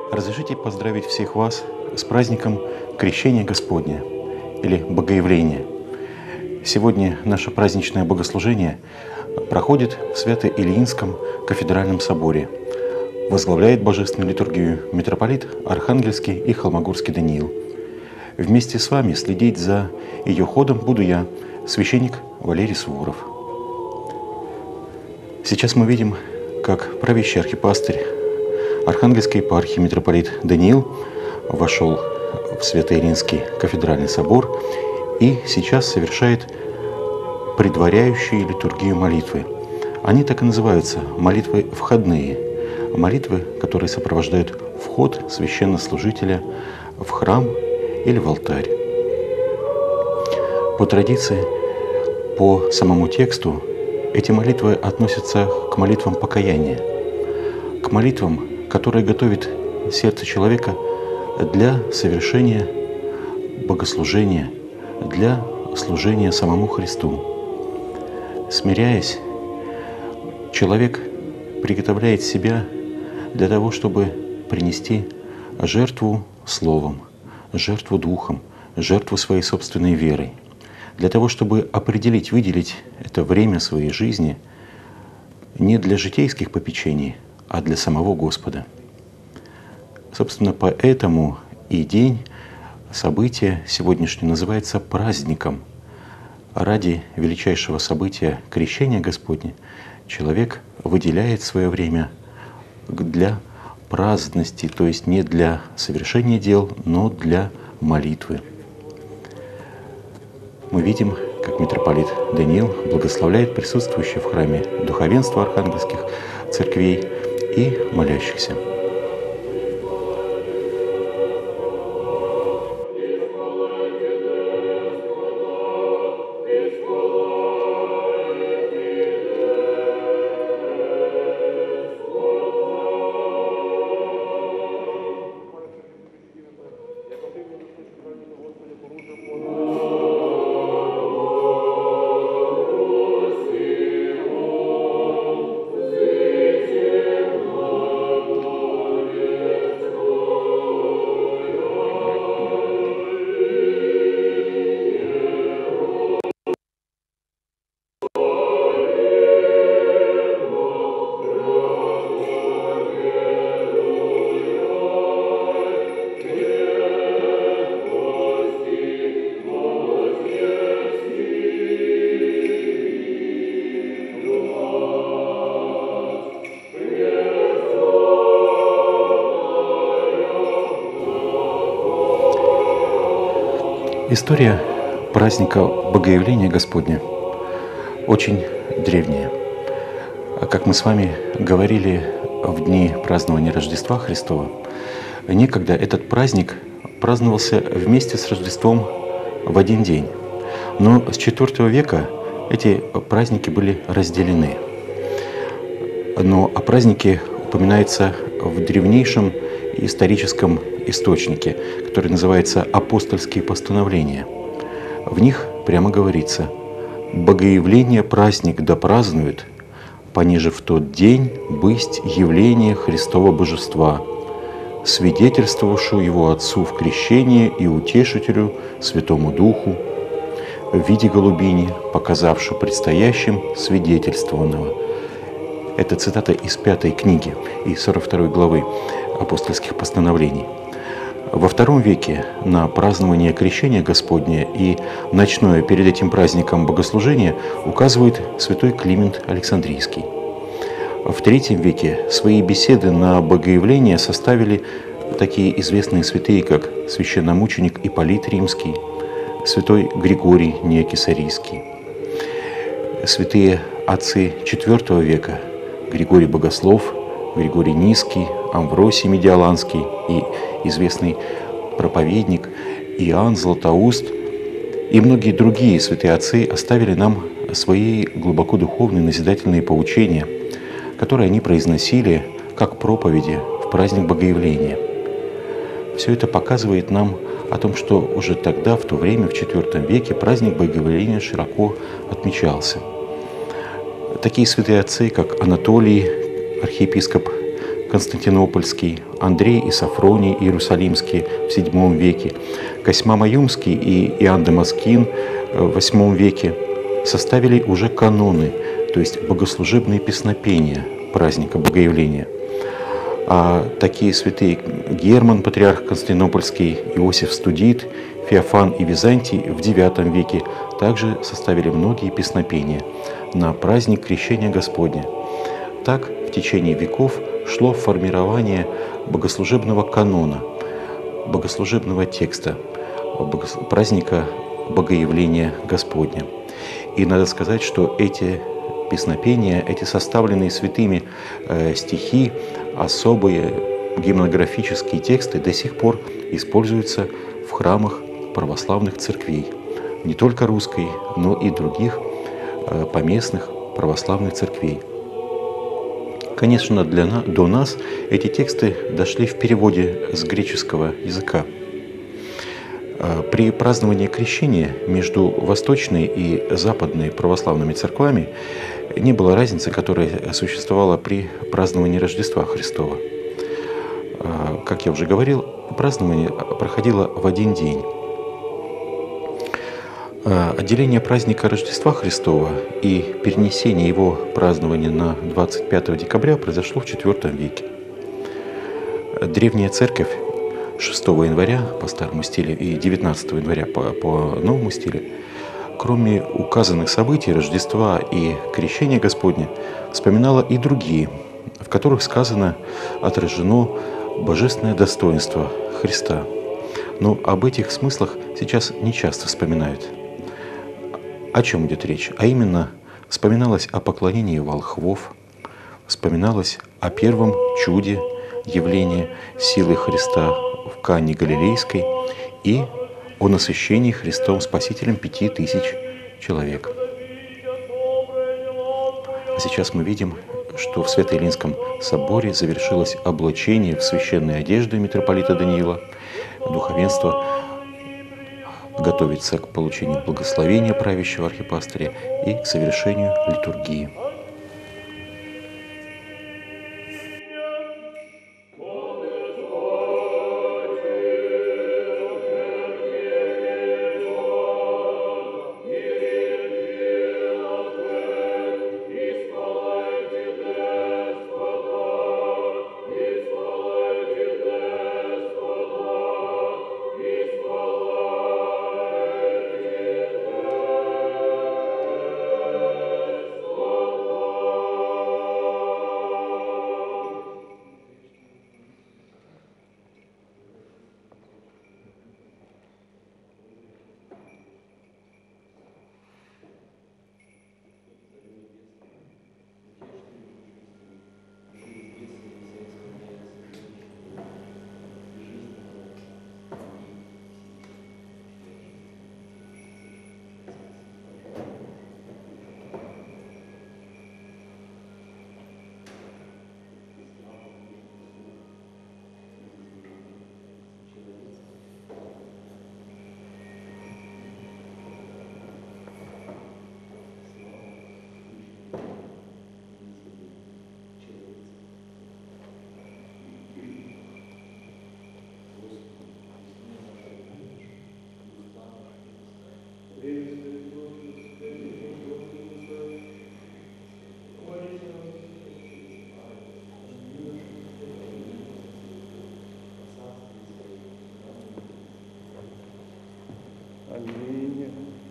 Разрешите поздравить всех вас с праздником Крещения Господня или Богоявления. Сегодня наше праздничное богослужение проходит в Свято-Ильинском кафедральном соборе. Возглавляет божественную литургию митрополит Архангельский и Холмогорский Даниил. Вместе с вами следить за ее ходом буду я, священник Валерий Суворов. Сейчас мы видим, как правящий архипастырь Архангельской епархии митрополит Даниил вошел в Свято-Ильинский кафедральный собор и сейчас совершает предваряющие литургию молитвы. Они так и называются – молитвы входные, молитвы, которые сопровождают вход священнослужителя в храм или в алтарь. По традиции, по самому тексту, эти молитвы относятся к молитвам покаяния, к молитвам, которые готовят сердце человека для совершения богослужения, для служения самому Христу. Смиряясь, человек приготовляет себя для того, чтобы принести жертву словом, жертву духом, жертву своей собственной верой, для того, чтобы определить, выделить это время своей жизни не для житейских попечений, а для самого Господа. Собственно, поэтому и день, событие сегодняшнее называется праздником. Ради величайшего события Крещения Господня человек выделяет свое время для праздности, то есть не для совершения дел, но для молитвы. Мы видим, как митрополит Даниил благословляет присутствующее в храме духовенство архангельских церквей и молящихся. История праздника Богоявления Господня очень древняя. Как мы с вами говорили в дни празднования Рождества Христова, некогда этот праздник праздновался вместе с Рождеством в один день. Но с IV века эти праздники были разделены. Но о празднике упоминается в древнейшем историческом источнике, который называется «Апостольские постановления». В них прямо говорится: «Богоявление праздник да празднует, пониже в тот день бысть явление Христова Божества, свидетельствовавшую Его Отцу в крещении и Утешителю Святому Духу, в виде голубини, показавшую предстоящим свидетельствованного». Это цитата из 5 книги и 42 главы апостольских постановлений. Во II веке на празднование Крещения Господня и ночное перед этим праздником богослужение указывает святой Климент Александрийский. В III веке свои беседы на Богоявление составили такие известные святые, как священномученик Ипполит Римский, святой Григорий Неокесарийский. Святые отцы IV века Григорий Богослов, Григорий Низкий, Амвросий Медиаланский и известный проповедник Иоанн Златоуст и многие другие святые отцы оставили нам свои глубоко духовные назидательные поучения, которые они произносили как проповеди в праздник Богоявления. Все это показывает нам о том, что уже тогда, в то время, в IV веке, праздник Богоявления широко отмечался. Такие святые отцы, как Анатолий, архиепископ Константинопольский, Андрей и Софроний Иерусалимский в VII веке, Косьма Маюмский и Иоанн Дамаскин в VIII веке составили уже каноны, то есть богослужебные песнопения праздника Богоявления. А такие святые Герман, патриарх Константинопольский, Иосиф Студит, Феофан и Византий в IX веке также составили многие песнопения на праздник Крещения Господня. Так в течение веков шло формирование богослужебного канона, богослужебного текста, праздника Богоявления Господня. И надо сказать, что эти песнопения, эти составленные святыми стихи, особые гимнографические тексты до сих пор используются в храмах православных церквей, не только русской, но и других поместных православных церквей. Конечно, до нас эти тексты дошли в переводе с греческого языка. При праздновании крещения между восточной и западной православными церквами не было разницы, которая существовала при праздновании Рождества Христова. Как я уже говорил, празднование проходило в один день. Отделение праздника Рождества Христова и перенесение его празднования на 25 декабря произошло в IV веке. Древняя церковь 6 января по старому стилю и 19 января по новому стилю, кроме указанных событий Рождества и Крещения Господня, вспоминала и другие, в которых сказано, отражено божественное достоинство Христа. Но об этих смыслах сейчас не часто вспоминают. О чем идет речь? А именно, вспоминалось о поклонении волхвов, вспоминалось о первом чуде явления силы Христа в Канне Галилейской и о насыщении Христом Спасителем 5000 человек. А сейчас мы видим, что в Свято-Илинском соборе завершилось облачение в священные одежды митрополита Даниила. Духовенство готовится к получению благословения правящего архипастыря и к совершению литургии. Аминь.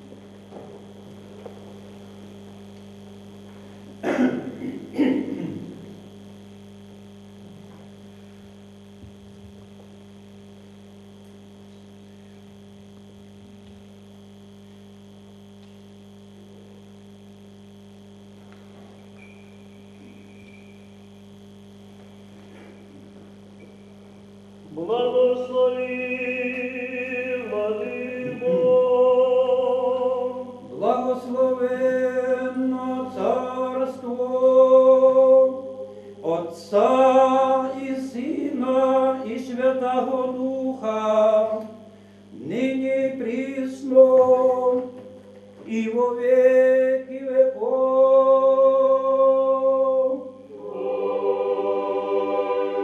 Благослови, Владыко, благословенно царство Отца и Сына и Святого Духа, ныне и присно и во веки веков.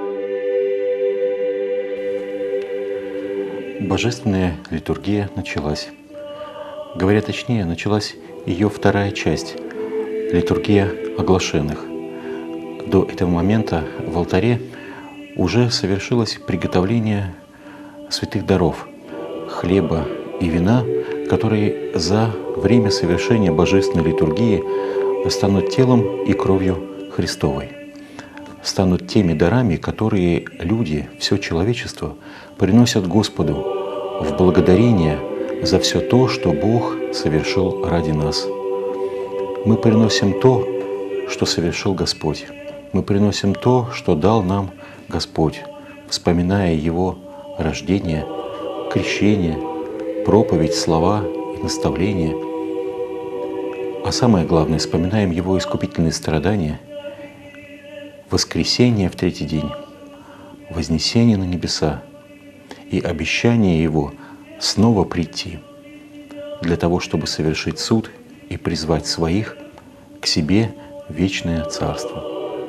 Божественная литургия началась. Говоря точнее, началась ее вторая часть – литургия оглашенных. До этого момента в алтаре уже совершилось приготовление святых даров – хлеба и вина, которые за время совершения божественной литургии станут телом и кровью Христовой, станут теми дарами, которые люди, все человечество, приносят Господу в благодарение за все то, что Бог совершил ради нас. Мы приносим то, что совершил Господь. Мы приносим то, что дал нам Господь, вспоминая Его рождение, крещение, проповедь, слова и наставления. А самое главное, вспоминаем Его искупительные страдания, воскресение в третий день, вознесение на небеса и обещание Его снова прийти для того, чтобы совершить суд и призвать своих к себе в вечное царство.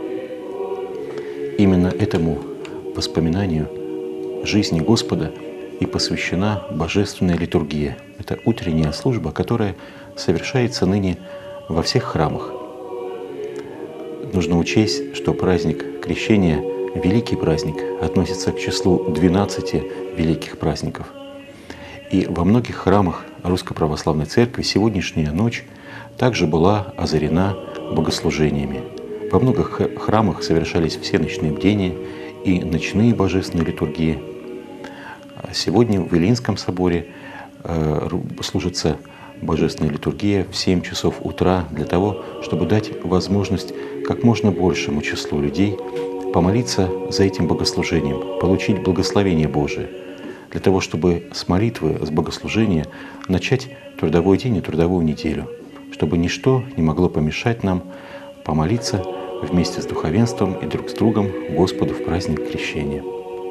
Именно этому воспоминанию жизни Господа и посвящена божественная литургия. Это утренняя служба, которая совершается ныне во всех храмах. Нужно учесть, что праздник Крещения, великий праздник, относится к числу 12 великих праздников. И во многих храмах Русской Православной Церкви сегодняшняя ночь также была озарена богослужениями. Во многих храмах совершались все ночные бдения и ночные божественные литургии. Сегодня в Илинском соборе служится божественная литургия в 7 часов утра для того, чтобы дать возможность как можно большему числу людей помолиться за этим богослужением, получить благословение Божие, для того, чтобы с молитвы, с богослужения начать трудовой день и трудовую неделю, чтобы ничто не могло помешать нам помолиться вместе с духовенством и друг с другом Господу в праздник Крещения.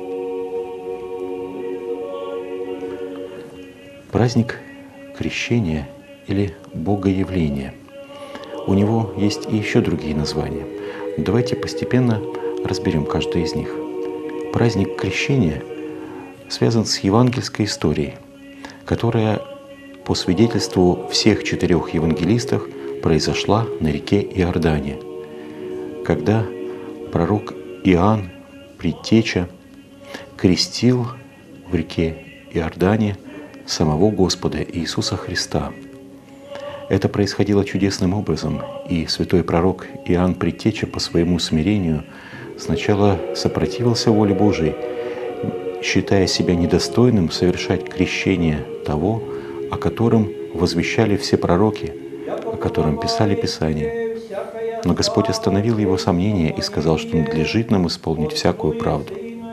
Праздник Крещения или Богоявления. У него есть и еще другие названия. Давайте постепенно разберем каждый из них. Праздник Крещения связан с евангельской историей, которая по свидетельству всех 4 евангелистов произошла на реке Иордане, когда пророк Иоанн, предтеча, крестил в реке Иордане самого Господа Иисуса Христа. Это происходило чудесным образом, и святой пророк Иоанн Предтеча по своему смирению сначала сопротивился воле Божией, считая себя недостойным совершать крещение того, о котором возвещали все пророки, о котором писали Писания. Но Господь остановил его сомнения и сказал, что надлежит нам исполнить всякую правду.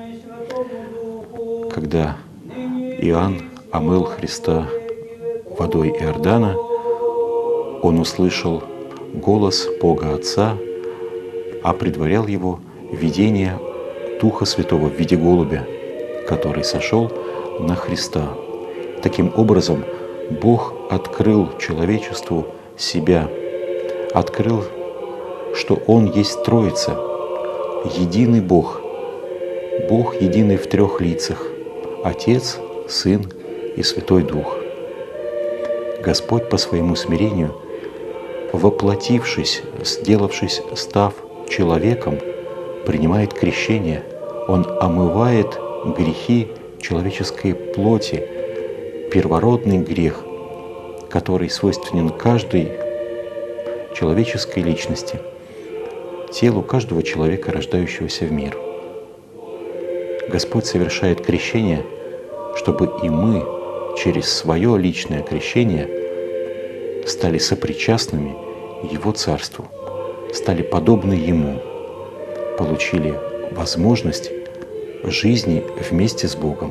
Когда Иоанн омыл Христа водой Иордана, он услышал голос Бога Отца, а предварял его видение Духа Святого в виде голубя, который сошел на Христа. Таким образом, Бог открыл человечеству себя, открыл, что Он есть Троица, единый Бог, Бог единый в 3 лицах, Отец, Сын и Святой Дух. Господь по своему смирению, воплотившись, став человеком, принимает крещение. Он омывает грехи человеческой плоти, первородный грех, который свойственен каждой человеческой личности, телу каждого человека, рождающегося в мир. Господь совершает крещение, чтобы и мы через свое личное крещение стали сопричастными Его Царству, стали подобны Ему, получили возможность жизни вместе с Богом.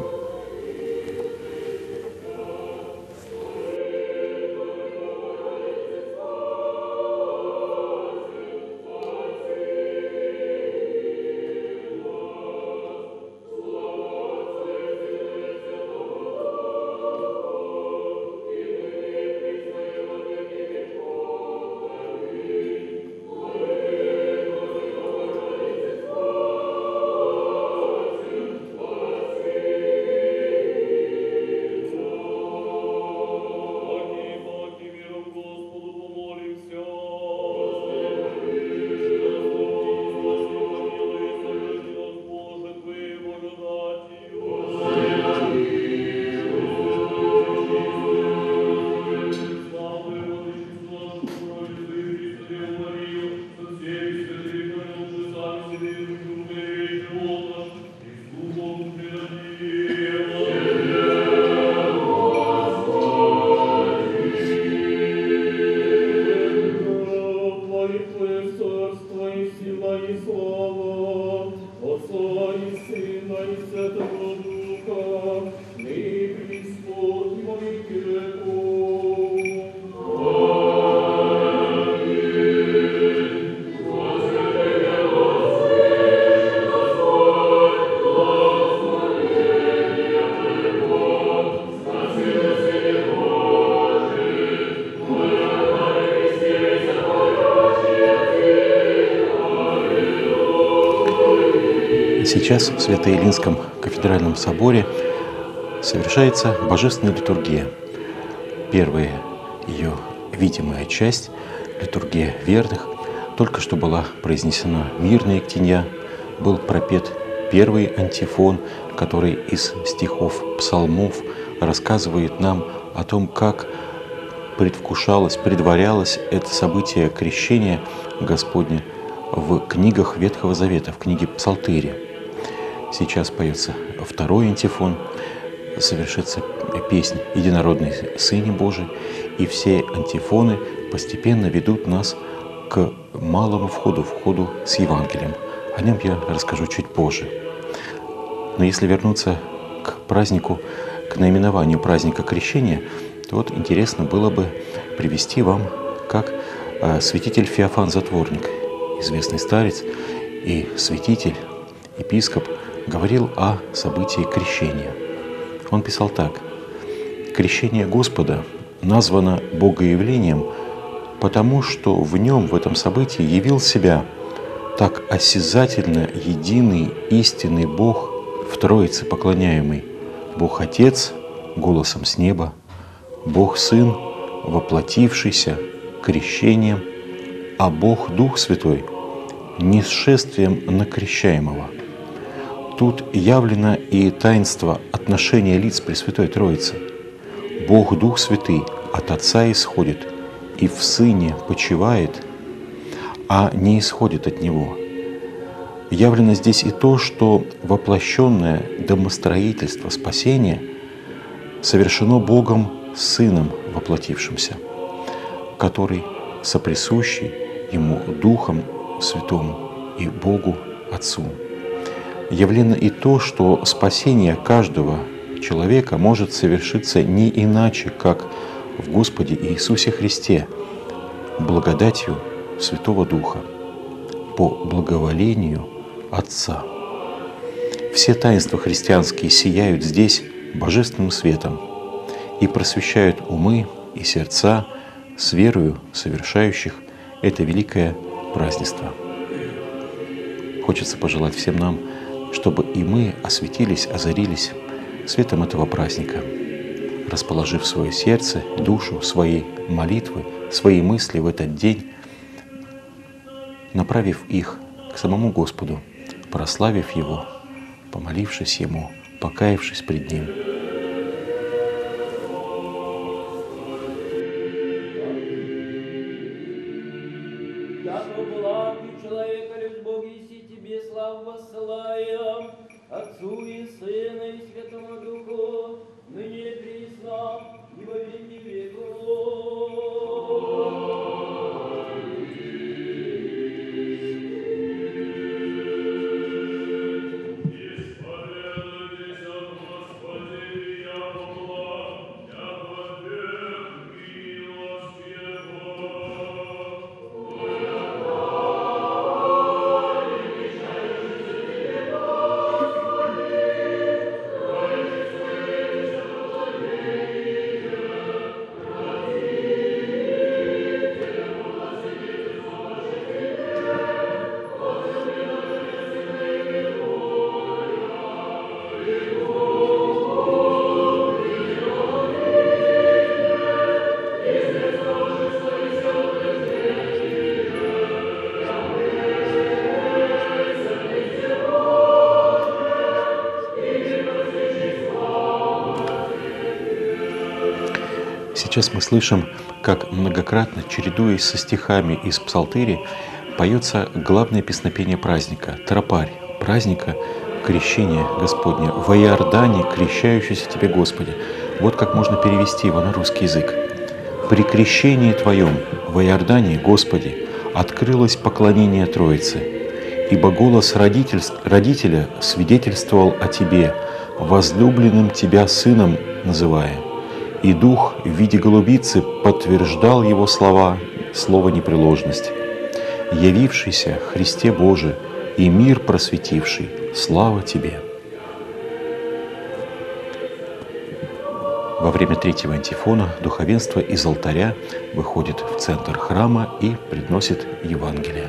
Сейчас в Свято-Илинском кафедральном соборе совершается божественная литургия. Первая ее видимая часть, литургия верных, только что была произнесена мирная ктенья, был пропет первый антифон, который из стихов псалмов рассказывает нам о том, как предвкушалось, предварялось это событие крещения Господня в книгах Ветхого Завета, в книге Псалтыри. Сейчас поется второй антифон, совершится песнь «Единородный Сыне Божий», и все антифоны постепенно ведут нас к малому входу с Евангелием. О нем я расскажу чуть позже. Но если вернуться к празднику, к наименованию праздника Крещения, то вот интересно было бы привести вам, как святитель Феофан Затворник, известный старец и святитель, епископ, говорил о событии крещения. Он писал так: «Крещение Господа названо Богоявлением, потому что в нем, в этом событии, явил себя так осязательно единый истинный Бог в Троице поклоняемый, Бог Отец голосом с неба, Бог Сын, воплотившийся крещением, а Бог Дух Святой несшествием на крещаемого». Тут явлено и таинство отношения лиц Пресвятой Троицы. Бог Дух Святый от Отца исходит и в Сыне почивает, а не исходит от Него. Явлено здесь и то, что воплощенное домостроительство спасения совершено Богом Сыном воплотившимся, который соприсущий Ему Духом Святому и Богу Отцу. Явлено и то, что спасение каждого человека может совершиться не иначе, как в Господе Иисусе Христе, благодатью Святого Духа, по благоволению Отца. Все таинства христианские сияют здесь божественным светом и просвещают умы и сердца с верою совершающих это великое празднество. Хочется пожелать всем нам, чтобы и мы осветились, озарились светом этого праздника, расположив свое сердце, душу, свои молитвы, свои мысли в этот день, направив их к самому Господу, прославив Его, помолившись Ему, покаявшись пред Ним. Отцу и Сына и Святому Духу, ныне и присно, и во веки веков. Сейчас мы слышим, как многократно, чередуясь со стихами из Псалтыри, поется главное песнопение праздника, тропарь праздника, крещение Господне, во Иордане, крещающийся Тебе, Господи. Вот как можно перевести его на русский язык. При крещении Твоем во Иордане, Господи, открылось поклонение Троице, ибо голос родителя свидетельствовал о Тебе, возлюбленным Тебя Сыном называя, и Дух в виде голубицы подтверждал Его слова, слово непреложность. Явившийся Христе Боже и мир просветивший, слава Тебе. Во время третьего антифона духовенство из алтаря выходит в центр храма и приносит Евангелие.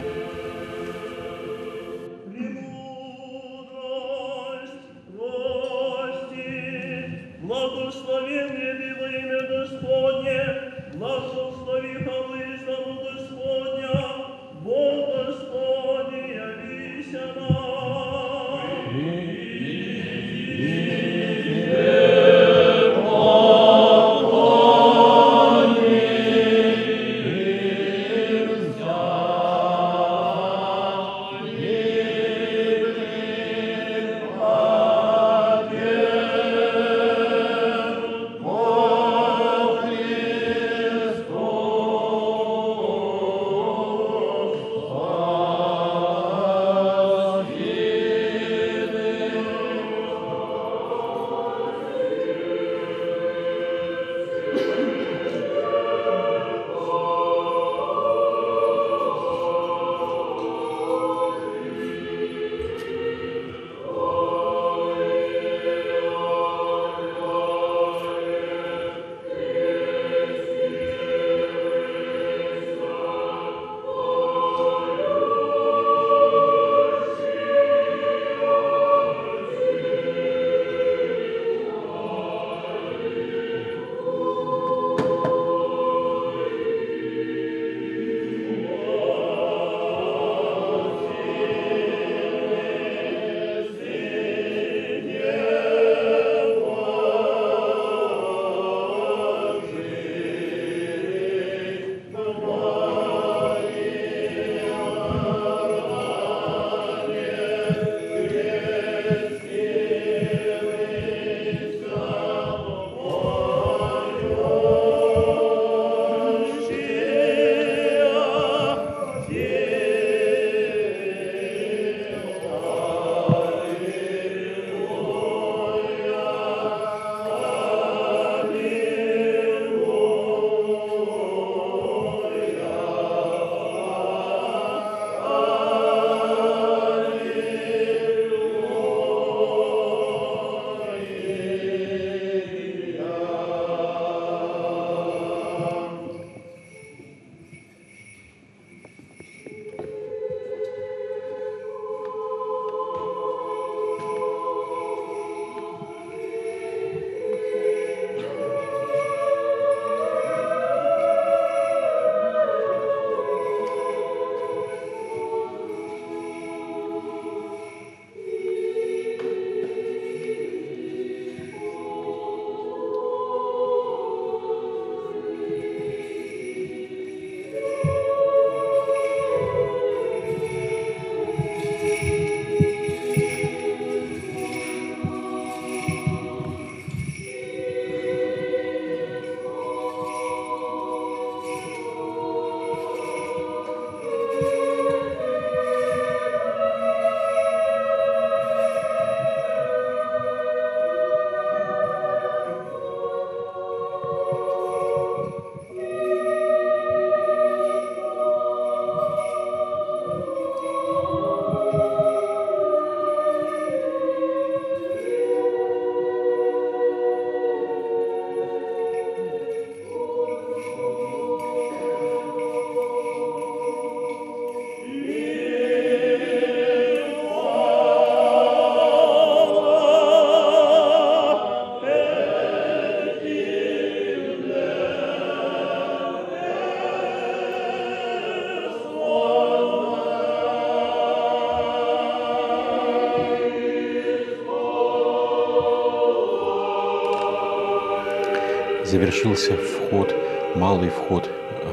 завершился вход, малый вход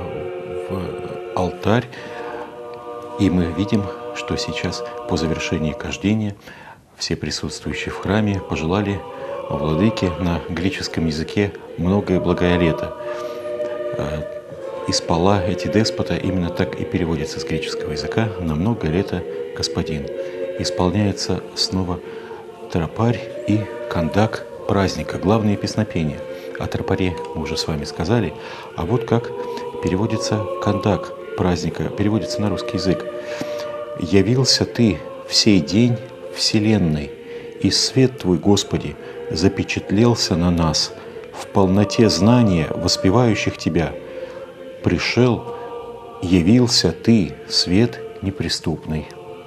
в алтарь. И мы видим, что сейчас по завершении кождения все присутствующие в храме пожелали владыке на греческом языке многое благое лето. И спала эти деспота, именно так и переводится с греческого языка, на многое лето господин. Исполняется снова тропарь и кондак праздника, главные песнопения. О тропаре мы уже с вами сказали, а вот как переводится кондак праздника, переводится на русский язык. «Явился Ты в сей день вселенной, и свет Твой, Господи, запечатлелся на нас в полноте знания воспевающих Тебя. Пришел, явился Ты, свет неприступный».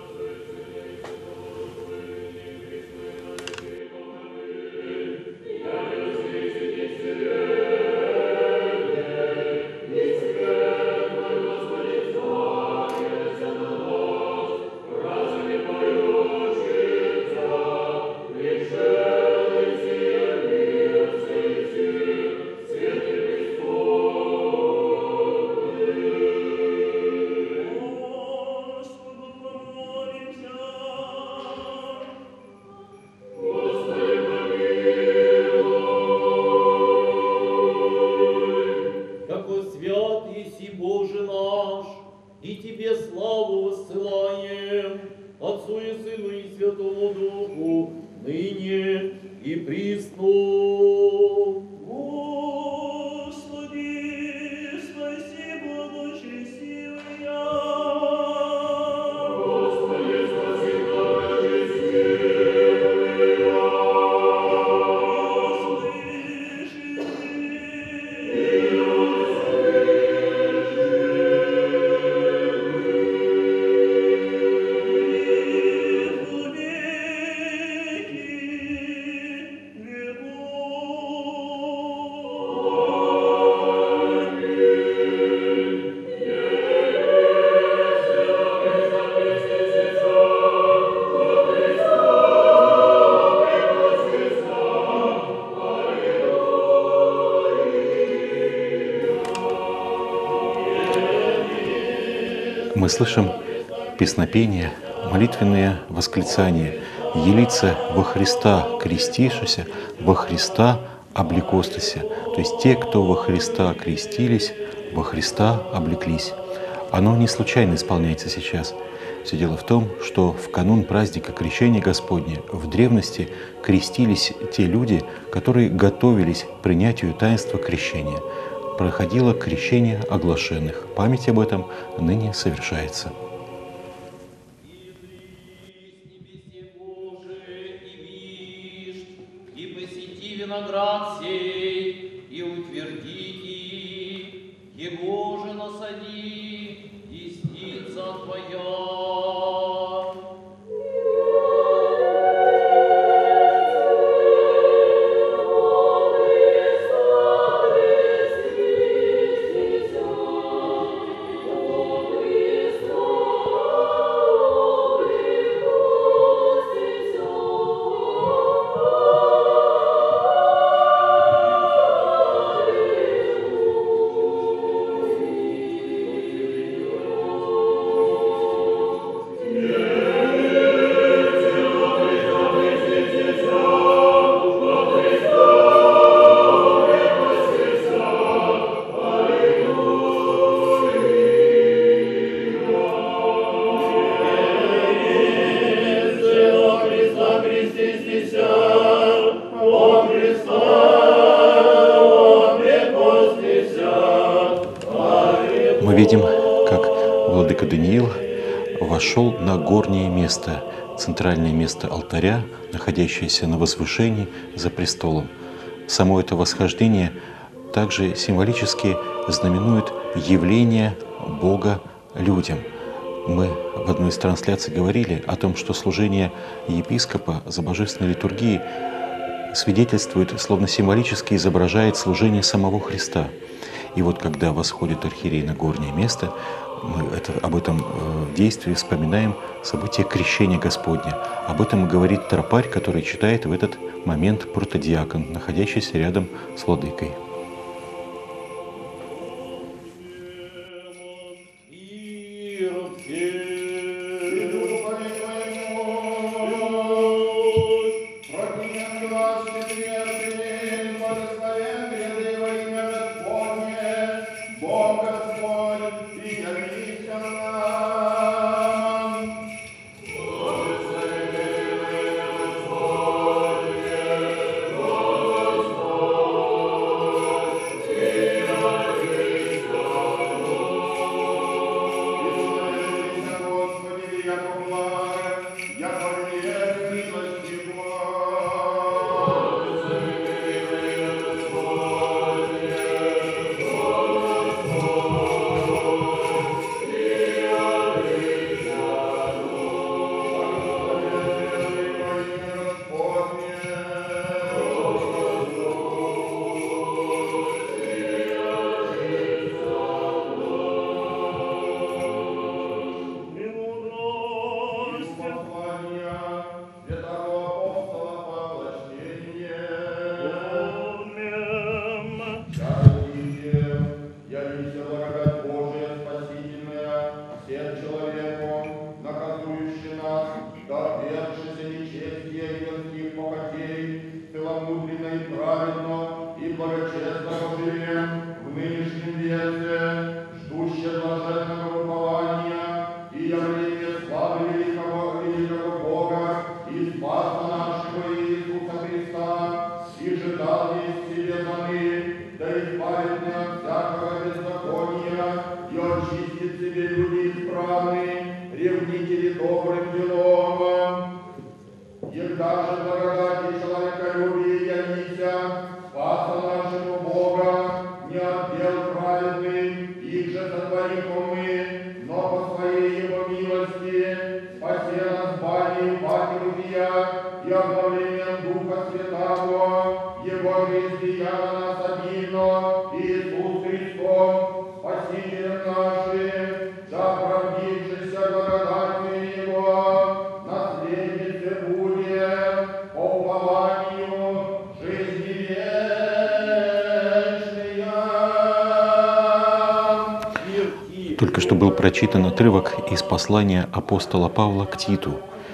Мы слышим песнопения, молитвенные восклицания: «Елица во Христа крестишися, во Христа облекостися». То есть те, кто во Христа крестились, во Христа облеклись. Оно не случайно исполняется сейчас. Все дело в том, что в канун праздника Крещения Господня в древности крестились те люди, которые готовились к принятию таинства крещения. Проходило крещение оглашенных. Память об этом ныне совершается. Виноград сей, и утвердите, его же насади, десница Твоя. Мы видим, как владыка Даниил вошел на горнее место, центральное место алтаря, находящееся на возвышении за престолом. Само это восхождение также символически знаменует явление Бога людям. Мы в одной из трансляций говорили о том, что служение епископа за божественной литургией свидетельствует, словно символически изображает служение самого Христа. И вот когда восходит архиерей на горнее место, мы об этом действии вспоминаем событие крещения Господня. Об этом говорит тропарь, который читает в этот момент протодиакон, находящийся рядом с владыкой. Только что был прочитан отрывок из послания апостола Павла к Титу.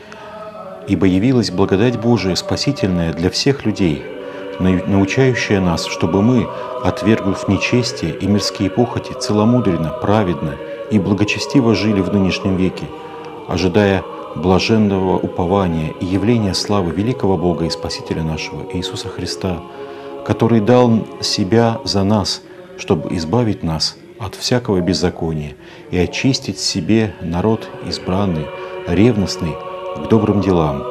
«Ибо явилась благодать Божия, спасительная для всех людей, научающая нас, чтобы мы, отвергнув нечестие и мирские похоти, целомудренно, праведно и благочестиво жили в нынешнем веке, ожидая блаженного упования и явления славы великого Бога и Спасителя нашего Иисуса Христа, который дал себя за нас, чтобы избавить нас от всякого беззакония и очистить себе народ избранный, ревностный к добрым делам».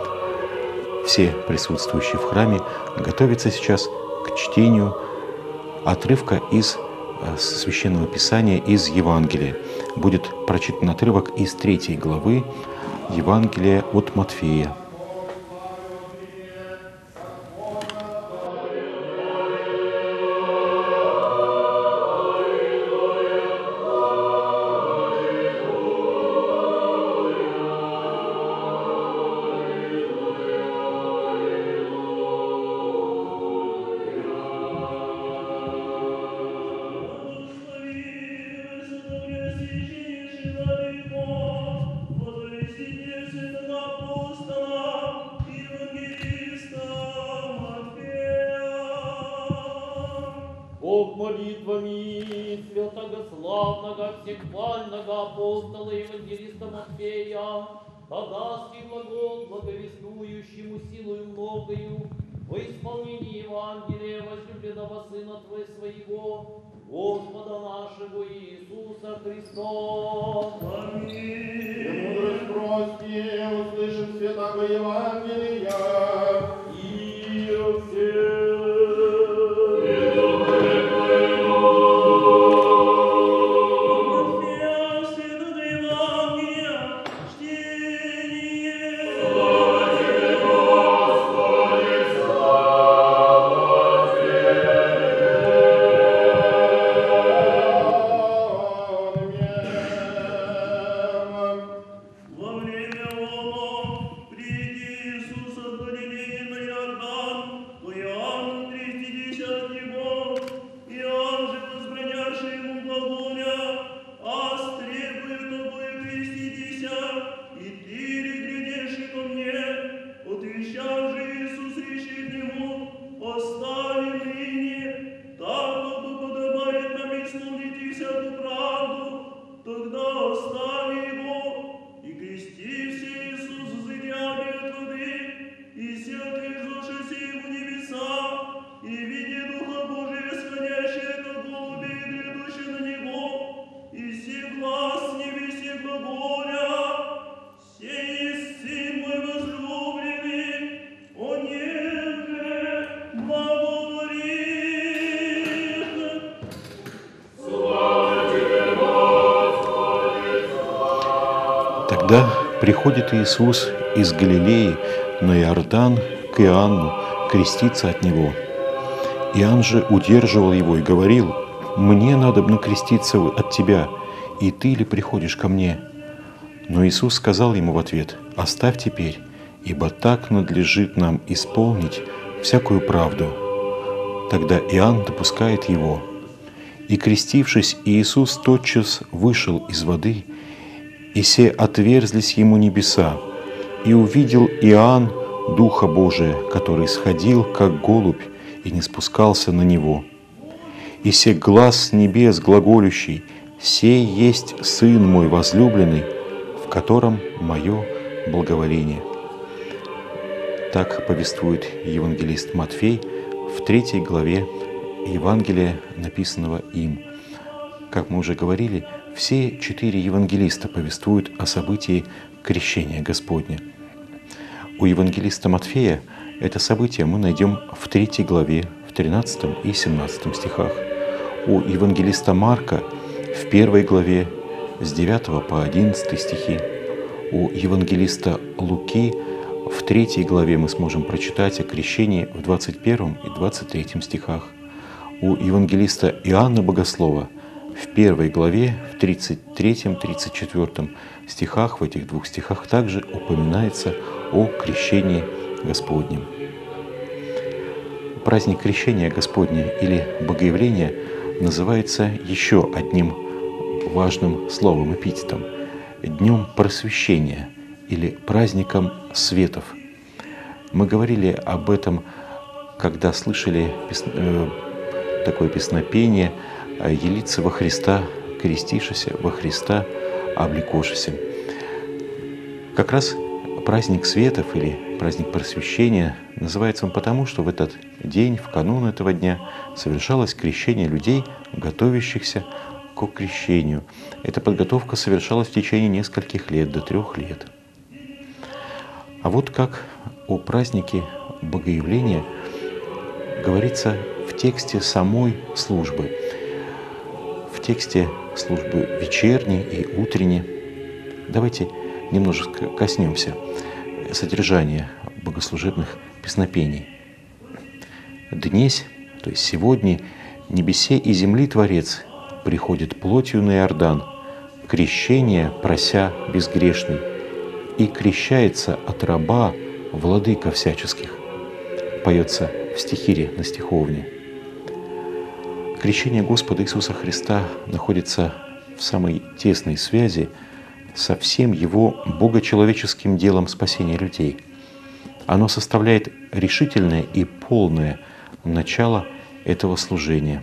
Все присутствующие в храме готовятся сейчас к чтению отрывка из Священного Писания, из Евангелия. Будет прочитан отрывок из 3 главы Евангелия от Матфея. Бог молитвами святогославного, всехвального апостола и евангелиста Матфея, подаст и глагол благовествующему силою многою во исполнении Евангелия возлюбленного Сына Своего, Господа нашего Иисуса Христа. Аминь. Мудрость прости, услышим святого Евангелия и все. Во время оно приди Иисус от Галилеи на Тогда приходит Иисус из Галилеи на Иордан к Иоанну креститься от него. Иоанн же удерживал его и говорил: «Мне надобно креститься от тебя, и ты ли приходишь ко мне?» Но Иисус сказал ему в ответ: «Оставь теперь, ибо так надлежит нам исполнить всякую правду». Тогда Иоанн допускает его. И, крестившись, Иисус тотчас вышел из воды, и се отверзлись ему небеса, и увидел Иоанн Духа Божия, который сходил, как голубь, и не спускался на него. И се глас с небес глаголющий: «Сей есть Сын мой возлюбленный, в котором мое благоволение». Так повествует евангелист Матфей в 3 главе Евангелия, написанного им. Как мы уже говорили, все 4 евангелиста повествуют о событии крещения Господня. У евангелиста Матфея это событие мы найдем в 3 главе, в 13 и 17 стихах. У евангелиста Марка в 1 главе с 9 по 11 стихи. У евангелиста Луки в 3 главе мы сможем прочитать о крещении в 21 и 23 стихах. У евангелиста Иоанна Богослова в 1 главе, в 33-34 стихах, в этих 2 стихах также упоминается о крещении Господнем. Праздник крещения Господня или Богоявления называется еще одним важным словом, эпитетом – Днем Просвещения или праздником светов. Мы говорили об этом, когда слышали такое песнопение «Елица во Христа, крестишися, во Христа облекошися». Как раз праздник светов или праздник просвещения называется он потому, что в этот день, в канун этого дня, совершалось крещение людей, готовящихся к крещению. Эта подготовка совершалась в течение нескольких лет, до 3 лет. А вот как о празднике Богоявления говорится в тексте самой службы, в тексте службы вечерней и утренней. Давайте немножечко коснемся содержания богослужебных песнопений. «Днесь, то есть сегодня, небесе и земли Творец приходит плотью на Иордан, крещение прося безгрешный, и крещается от раба владыка всяческих», поется в стихире на стиховне. Крещение Господа Иисуса Христа находится в самой тесной связи со всем Его богочеловеческим делом спасения людей. Оно составляет решительное и полное начало этого служения.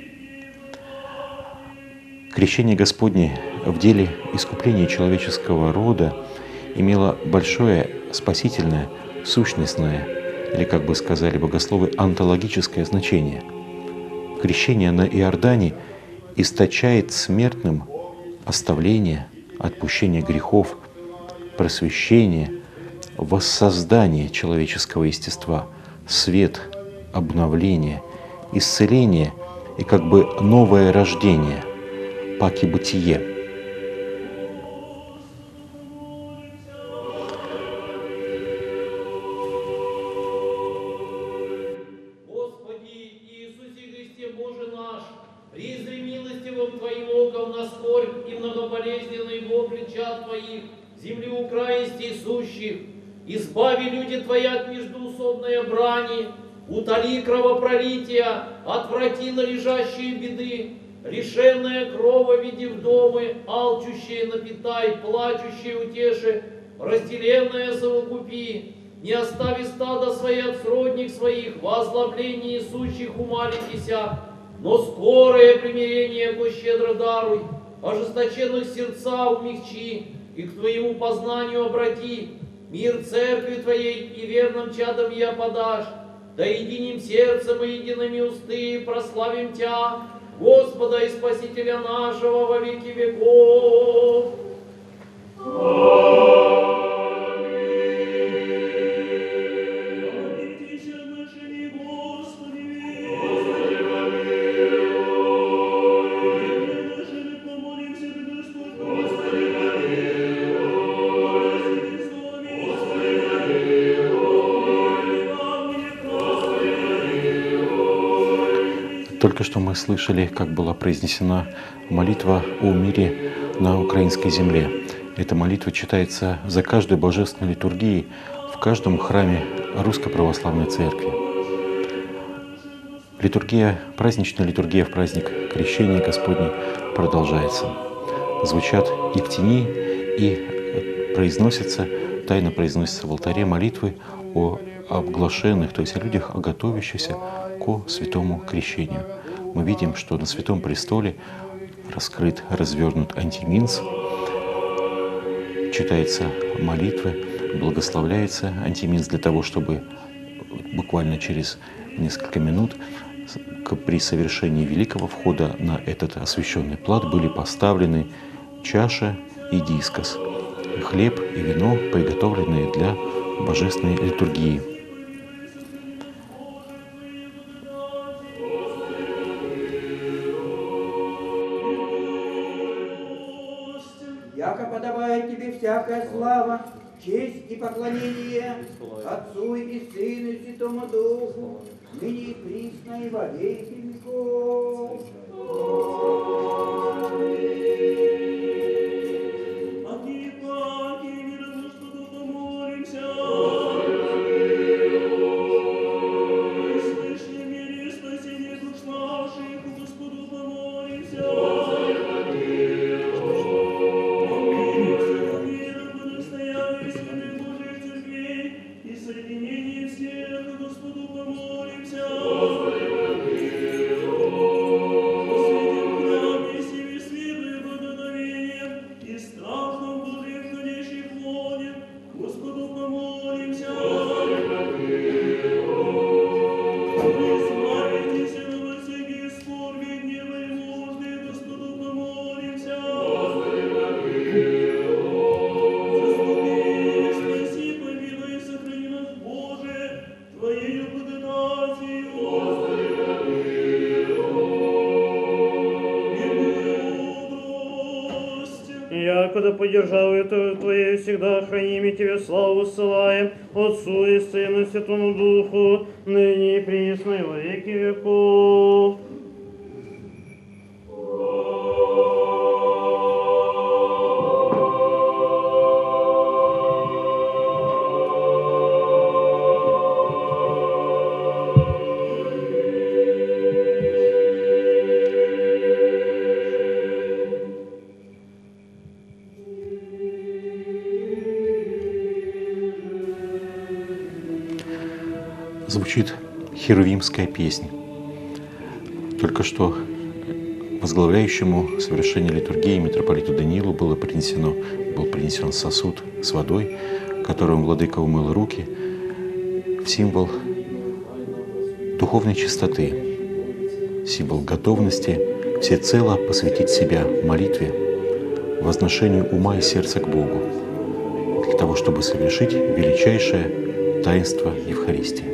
Крещение Господне в деле искупления человеческого рода имело большое спасительное, сущностное, или, как бы сказали богословы, онтологическое значение. Крещение на Иордане источает смертным оставление, отпущение грехов, просвещение, воссоздание человеческого естества, свет, обновление, исцеление и как бы новое рождение, паки бытие. Избави люди Твои от междоусобной брани, утоли кровопролития, отврати належащие беды, решенная крова веди в домы, алчущие напитай, плачущие утеши, разделенная совокупи, не остави стада свои от сродник своих, во озлоблении сущих умалитеся, но скорое примирение го щедро даруй, ожесточенных сердца умягчи, и к Твоему познанию обрати, мир церкви Твоей и верным чадом я подашь, да единым сердцем и едиными усты прославим Тя, Господа и Спасителя нашего во веки веков. Только что мы слышали, как была произнесена молитва о мире на украинской земле. Эта молитва читается за каждой божественной литургией в каждом храме Русской Православной Церкви. Праздничная литургия в праздник Крещения Господня продолжается. Звучат ектени и тайно произносятся в алтаре молитвы о оглашенных, то есть о людях, о готовящихся к святому крещению. Мы видим, что на Святом Престоле развернут антиминс, читается молитвы, благословляется антиминс для того, чтобы буквально через несколько минут при совершении великого входа на этот освященный плат были поставлены чаша и дискос, хлеб и вино, приготовленные для божественной литургии. Яко подобает тебе всякая слава, честь и поклонение Отцу и Сыну и Святому Духу, ныне и присно и во веки веков. Якуда поддержавы Твоей всегда храним и Тебе славу ссылаем, Отцу и Сыну и Святому Духу, ныне и присно и во веки веков. Звучит херувимская песня. Только что возглавляющему совершение литургии митрополиту Даниилу был принесен сосуд с водой, которым владыка умыл руки, в символ духовной чистоты, символ готовности всецело посвятить себя молитве, возношению ума и сердца к Богу, для того, чтобы совершить величайшее таинство Евхаристии.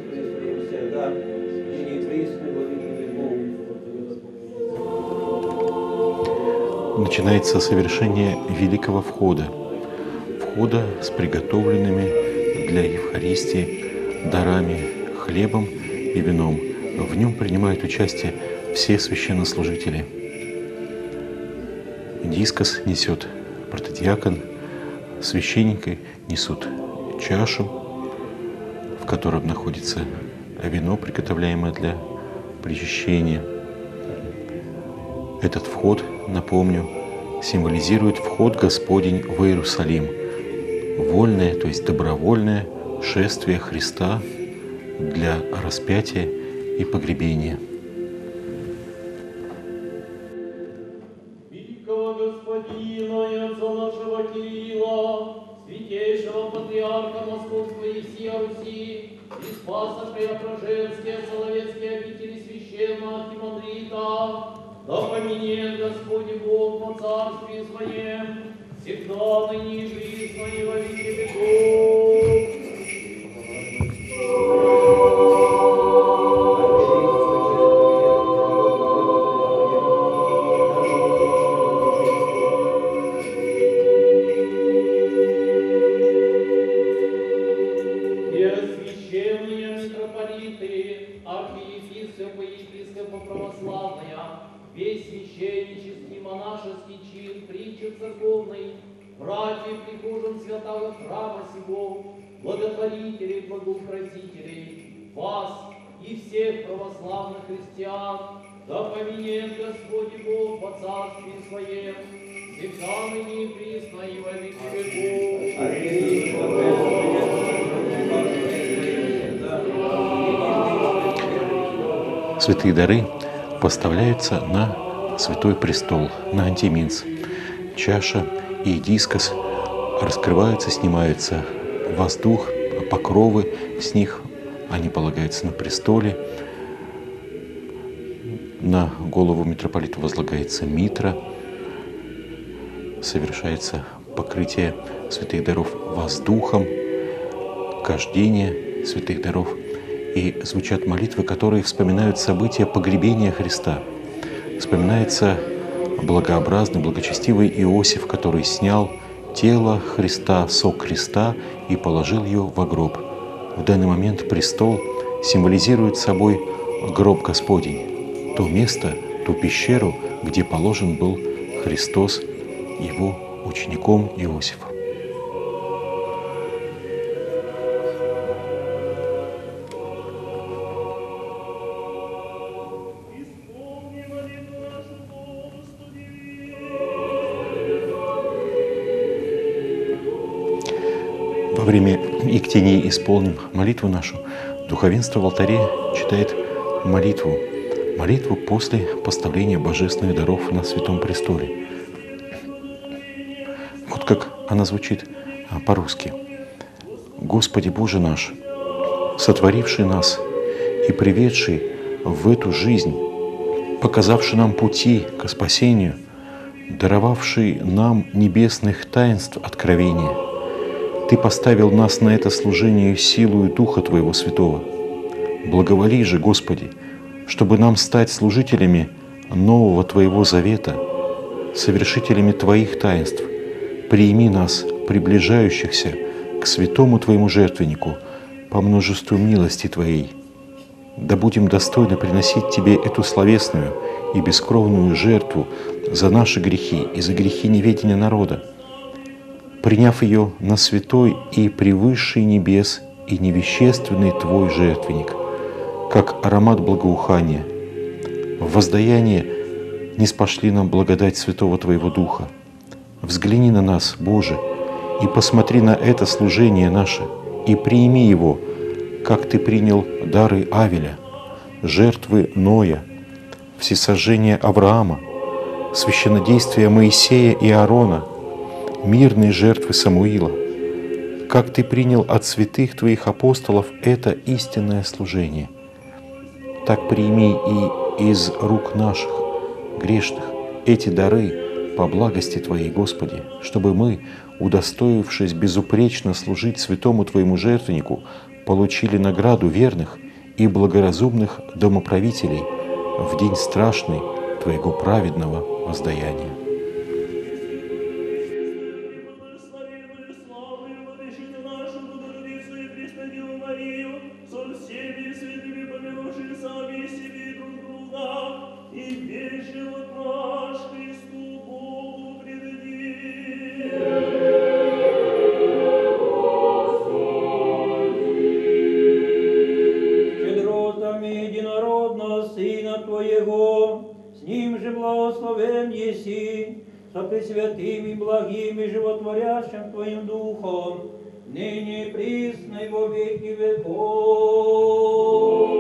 Твоим всегда, ныне и присно во веки веков. Начинается совершение великого входа с приготовленными для Евхаристии дарами, хлебом и вином. В нем принимают участие все священнослужители. Дискос несет протодиакон, священники несут чашу, в котором находится вино, приготовляемое для причащения. Этот вход, напомню, символизирует вход Господень в Иерусалим. Вольное, то есть добровольное шествие Христа для распятия и погребения. Великого Господина и отца нашего Кирилла, святейшего патриарха Московского и всей Руси, и Спаса Преображенские, Соловецкие обители священного архимандрита, да поменет Господь Бог по царстве Своем, всегда ныне и присно и во веки веков. Преосвященные митрополиты, архиепископы и епископы православные, весь священнический монашеский чин, притча церковный, братья прихожан святого храма сего, благотворителей, благоукротителей, вас и всех православных христиан, да поменет Господь Бог по царстве Своем, всегда ныне и присно и во веки веков. Святые дары поставляются на Святой Престол, на антиминц. Чаша и дискос раскрываются, снимаются воздух, покровы с них, они полагаются на престоле. На голову митрополита возлагается митра, совершается покрытие святых даров воздухом, кождение святых даров, и звучат молитвы, которые вспоминают события погребения Христа. Вспоминается благообразный, благочестивый Иосиф, который снял тело Христа, сок Христа и положил ее во гроб. В данный момент престол символизирует собой гроб Господень, то место, ту пещеру, где положен был Христос его учеником Иосифом. Во время Иктении исполним молитву нашу. Духовенство в алтаре читает молитву после поставления божественных даров на Святом Престоле. Вот как она звучит по-русски. «Господи Боже наш, сотворивший нас и приведший в эту жизнь, показавший нам пути к спасению, даровавший нам небесных таинств откровения, Ты поставил нас на это служение силою Духа Твоего Святого. Благоволи же, Господи, чтобы нам стать служителями нового Твоего завета, совершителями Твоих таинств. Прими нас, приближающихся к святому Твоему жертвеннику, по множеству милости Твоей. Да будем достойны приносить Тебе эту словесную и бескровную жертву за наши грехи и за грехи неведения народа, приняв ее на святой и превысший небес и невещественный Твой жертвенник, как аромат благоухания. В воздаяние ниспошли нам благодать Святого Твоего Духа. Взгляни на нас, Боже, и посмотри на это служение наше, и прими его, как Ты принял дары Авеля, жертвы Ноя, всесожжения Авраама, священнодействия Моисея и Аарона, мирные жертвы Самуила, как Ты принял от святых Твоих апостолов это истинное служение. Так прими и из рук наших, грешных, эти дары по благости Твоей, Господи, чтобы мы, удостоившись безупречно служить святому Твоему жертвеннику, получили награду верных и благоразумных домоправителей в день страшный Твоего праведного воздаяния. Пресвятым и благим и животворящим Твоим Духом, ныне и присно и во веки веков.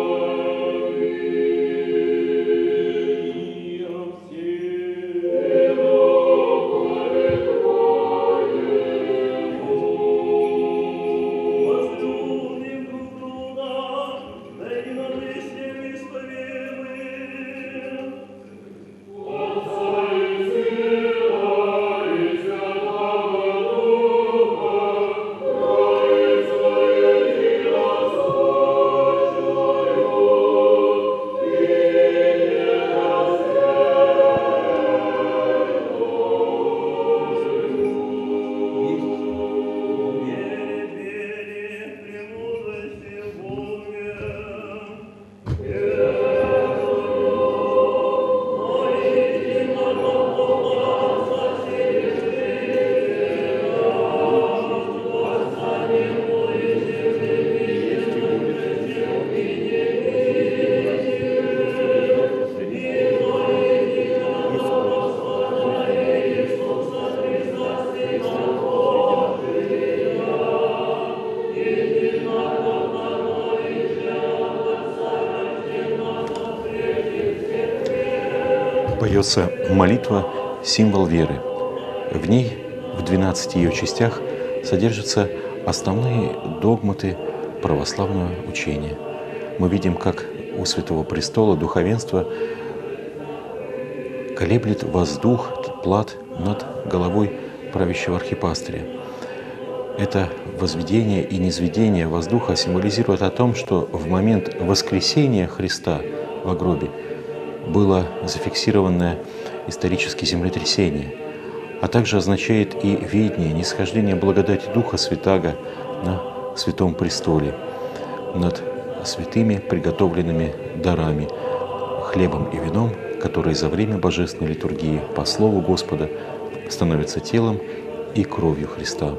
Поется молитва «Символ веры». В ней, в 12 ее частях, содержатся основные догматы православного учения. Мы видим, как у Святого Престола духовенство колеблет воздух, плат над головой правящего архипастыря. Это возведение и низведение воздуха символизирует о том, что в момент воскресения Христа во гробе было зафиксированное историческое землетрясение, а также означает и ведение, нисхождение благодати Духа Святаго на Святом Престоле, над святыми приготовленными дарами, хлебом и вином, которые за время Божественной литургии по Слову Господа становятся телом и кровью Христа.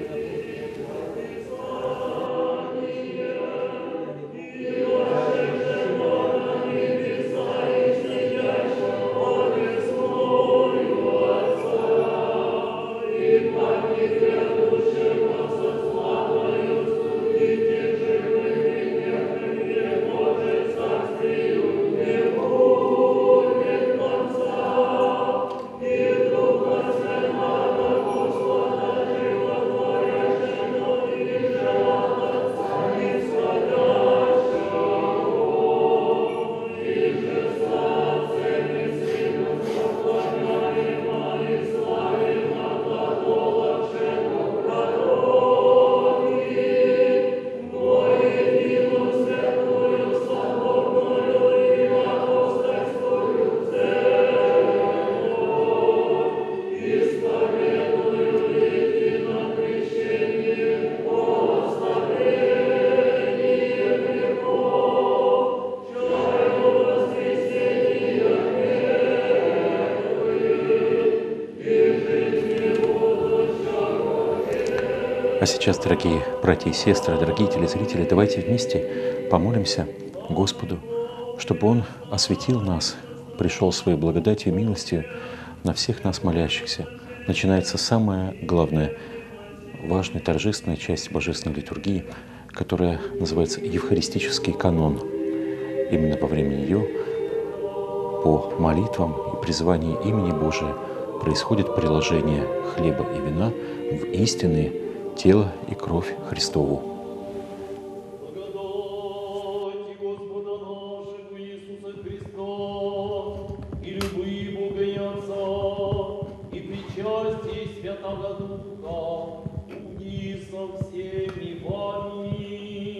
А сейчас, дорогие братья и сестры, дорогие телезрители, давайте вместе помолимся Господу, чтобы Он осветил нас, пришел своей благодатью и милостью на всех нас молящихся. Начинается самая главная, важная, торжественная часть Божественной литургии, которая называется Евхаристический канон. Именно во время нее, по молитвам и призыванию имени Божия, происходит приложение хлеба и вина в истинные тело и кровь Христову. Благодати Господа нашего Иисуса Христа и любви Бога и Отца и причастие Святого Духа уни со всеми вами.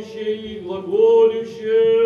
славящее и глаголющее.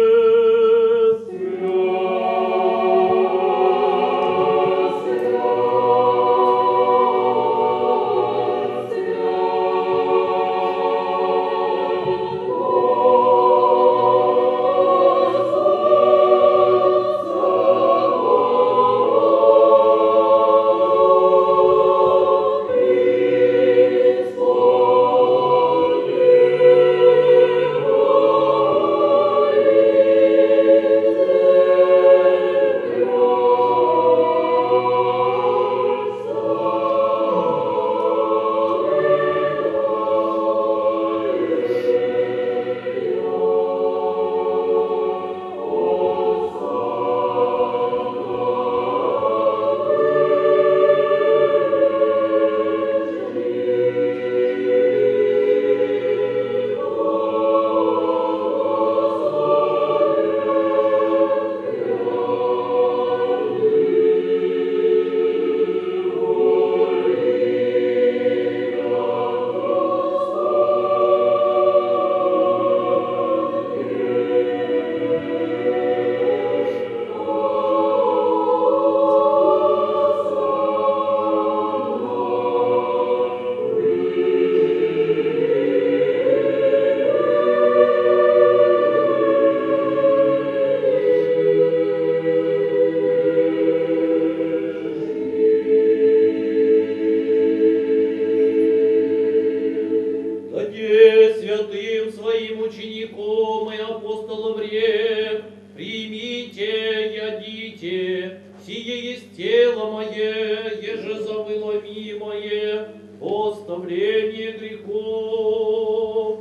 Святым своим учеником и апостолом рек, примите, ядите, сие есть тело мое, еже забыло мимое, оставление грехов.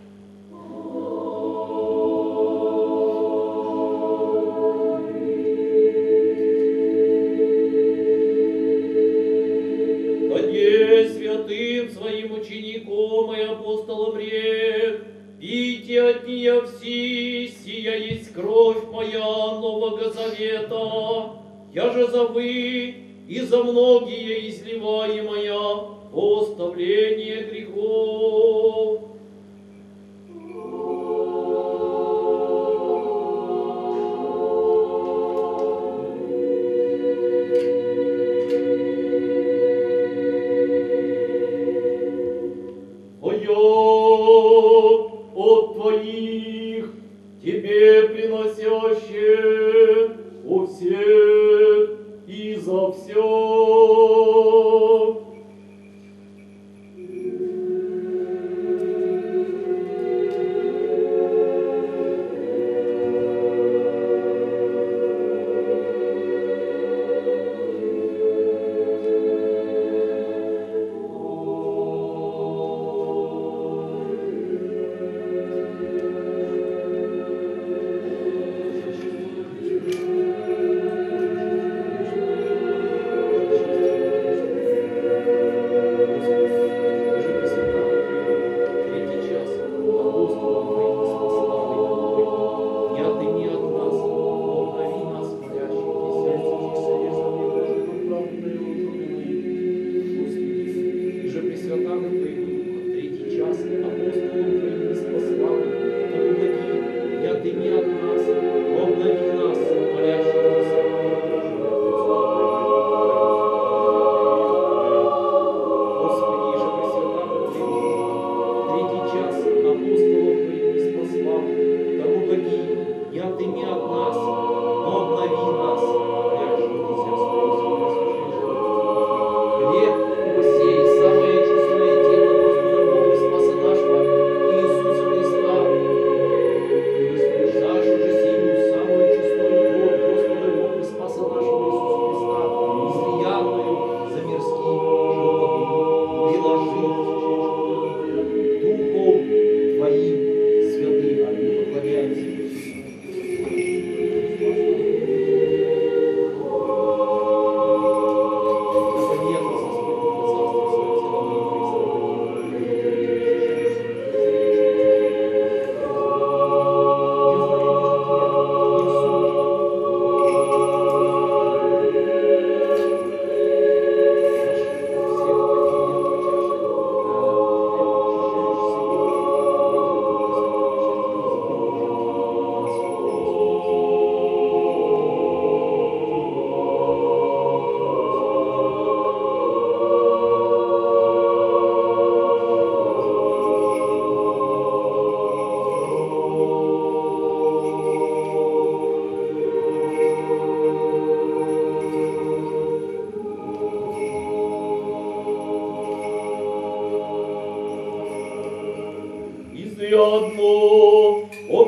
Святым своим учеником и апостолом рек, пейте от нее все, сия есть кровь моя Нового Завета, я же за вы и за многие изливаемая оставление грехов. От твоих тебе приносящих у всех и за все.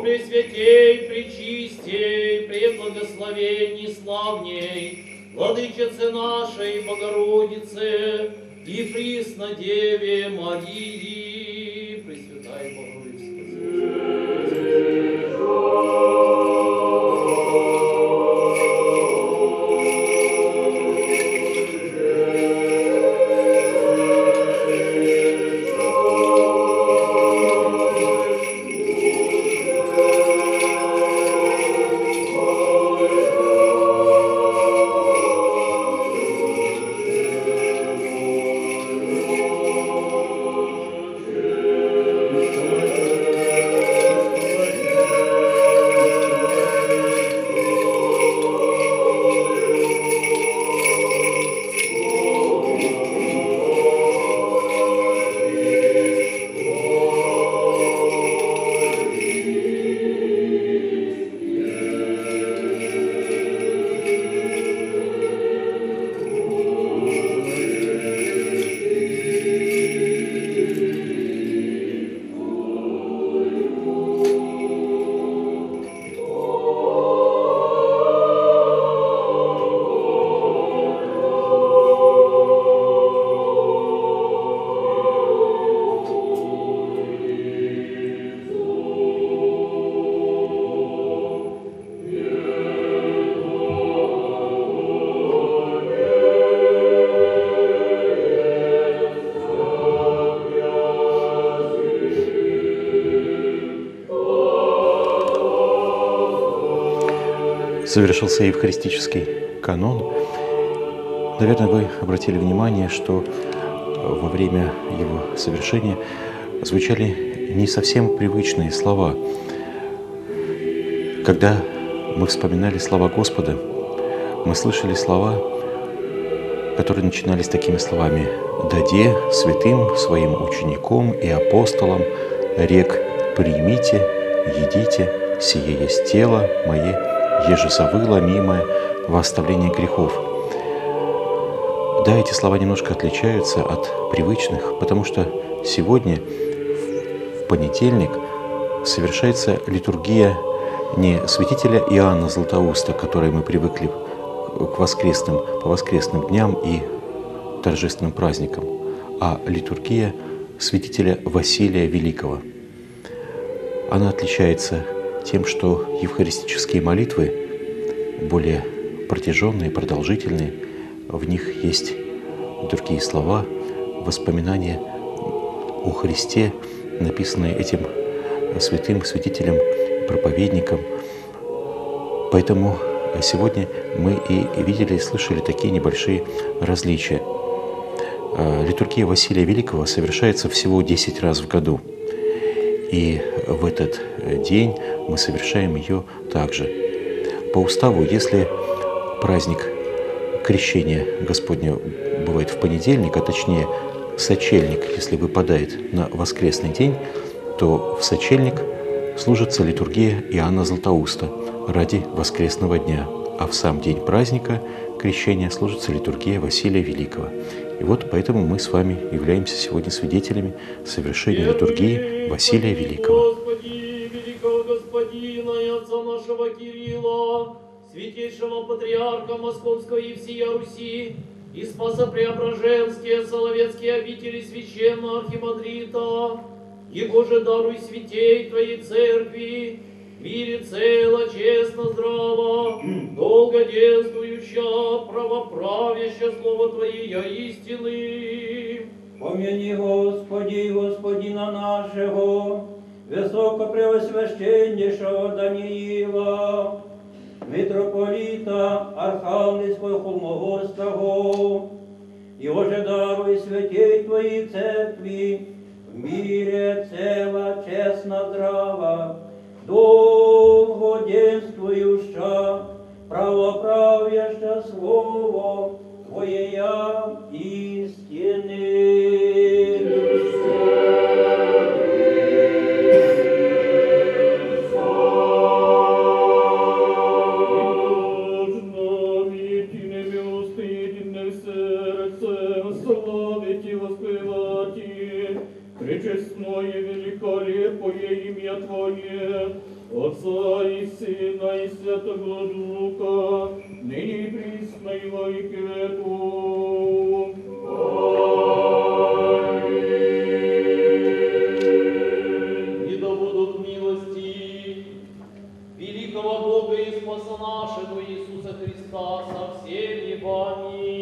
пресвятей, пречистей, преблагословенней, славней, Владычице нашей Богородице и Преснодеве Марии, Пресвятая Богородица. Совершился евхаристический канон. Наверное, вы обратили внимание, что во время его совершения звучали не совсем привычные слова. Когда мы вспоминали слова Господа, мы слышали слова, которые начинались такими словами: «Даде святым своим ученикам и апостолам рек примите, едите, сие есть тело мое, еже совы ломимое во оставление грехов». Да, эти слова немножко отличаются от привычных, потому что сегодня, в понедельник, совершается литургия не святителя Иоанна Златоуста, к которой мы привыкли по воскресным дням и торжественным праздникам, а литургия святителя Василия Великого. Она отличается тем, что евхаристические молитвы более протяженные, продолжительные, в них есть другие слова, воспоминания о Христе, написанные этим святым святителем, проповедником. Поэтому сегодня мы и видели, и слышали такие небольшие различия. Литургия Василия Великого совершается всего 10 раз в году. И в этот день мы совершаем ее также. По уставу, если праздник Крещения Господня бывает в понедельник, а точнее сочельник, если выпадает на воскресный день, то в сочельник служится литургия Иоанна Златоуста ради воскресного дня, а в сам день праздника Крещения служится литургия Василия Великого. И вот поэтому мы с вами являемся сегодня свидетелями совершения литургии Василия Великого. Господи, великого Господина и отца нашего Кирилла, святейшего патриарха Московского и всея Руси, и Спасо-Преображенские, Соловецкие обители священного архимандрита, его же даруй святей Твоей Церкви, в мире цело, честно, здраво, долгоденствующа, правоправяща Слово Твоя истины. Помяни, Господи, Господина нашего, высокопреосвященнейшего Даниила, митрополита Архангельского Холмогорского, его же даруй святей Твоей Церкви, в мире цело, честно, здраво, долгоденствующа, правоправяща Слово Твоя истины. Пречестное великолепое имя Твое, Святого Духа, ныне и присно и во веки веков. И да будут милости великого Бога и Спаса нашего Иисуса Христа со всеми вами.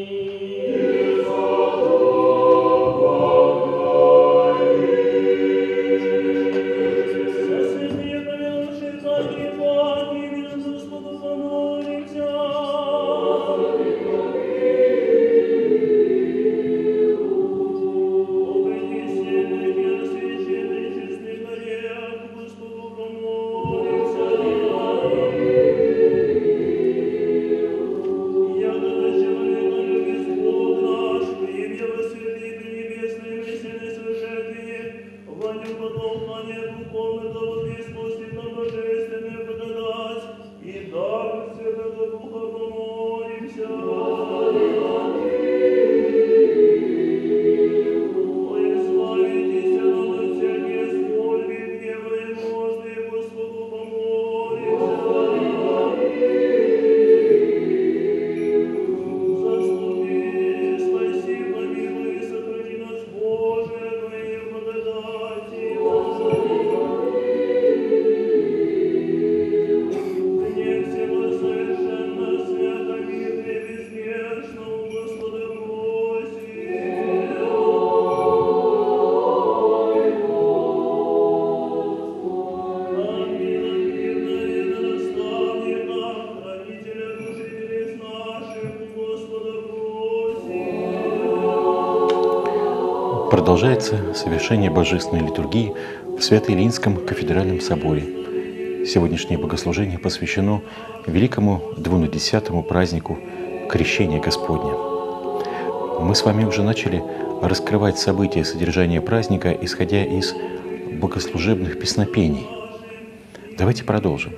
Продолжается совершение божественной литургии в Свято-Илинском кафедральном соборе. Сегодняшнее богослужение посвящено великому 210-му празднику Крещения Господня. Мы с вами уже начали раскрывать события содержания праздника, исходя из богослужебных песнопений. Давайте продолжим.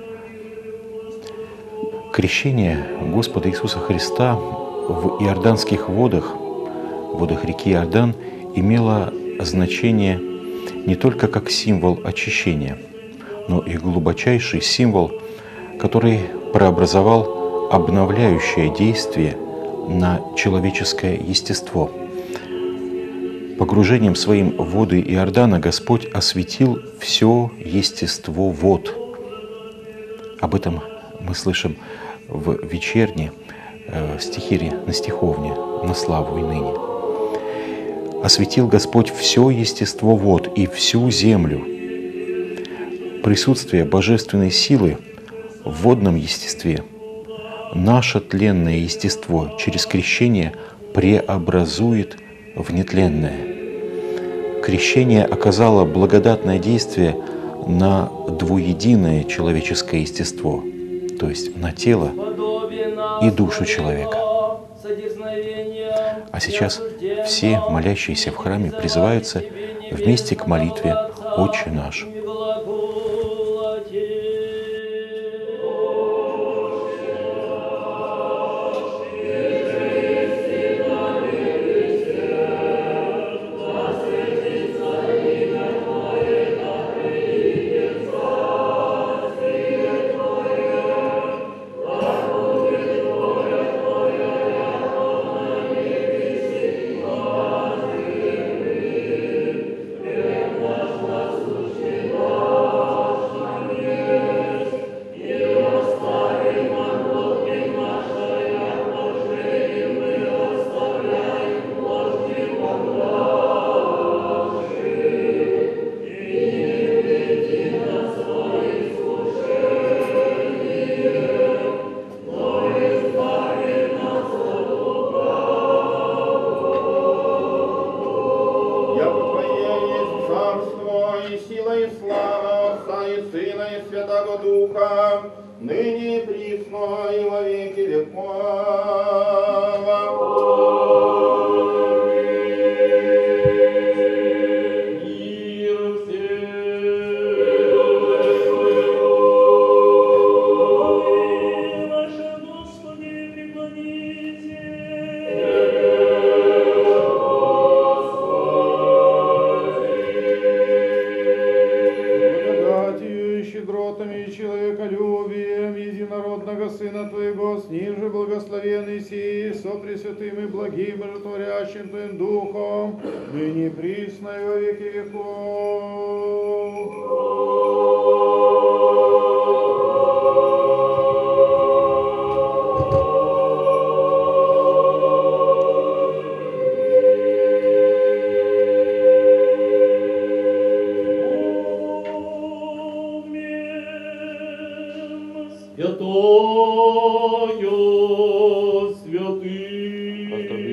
Крещение Господа Иисуса Христа в иорданских водах реки Иордан, имело значение не только как символ очищения, но и глубочайший символ, который преобразовал обновляющее действие на человеческое естество. Погружением своим в воды Иордана Господь осветил все естество вод. Об этом мы слышим в вечерне стихире на стиховне «На славу и ныне». Осветил Господь все естество вод и всю землю. Присутствие божественной силы в водном естестве наше тленное естество через крещение преобразует в нетленное. Крещение оказало благодатное действие на двуединое человеческое естество, то есть на тело и душу человека. А сейчас все молящиеся в храме призываются вместе к молитве «Отче наш». ныне и присно и во веки веков. Щедротами человека человеколюбием единородного Сына Твоего, с Ним же благословенный сии, со Пресвятым и благим и животворящим Твоим Духом, ныне и присно и во веки Святою святых.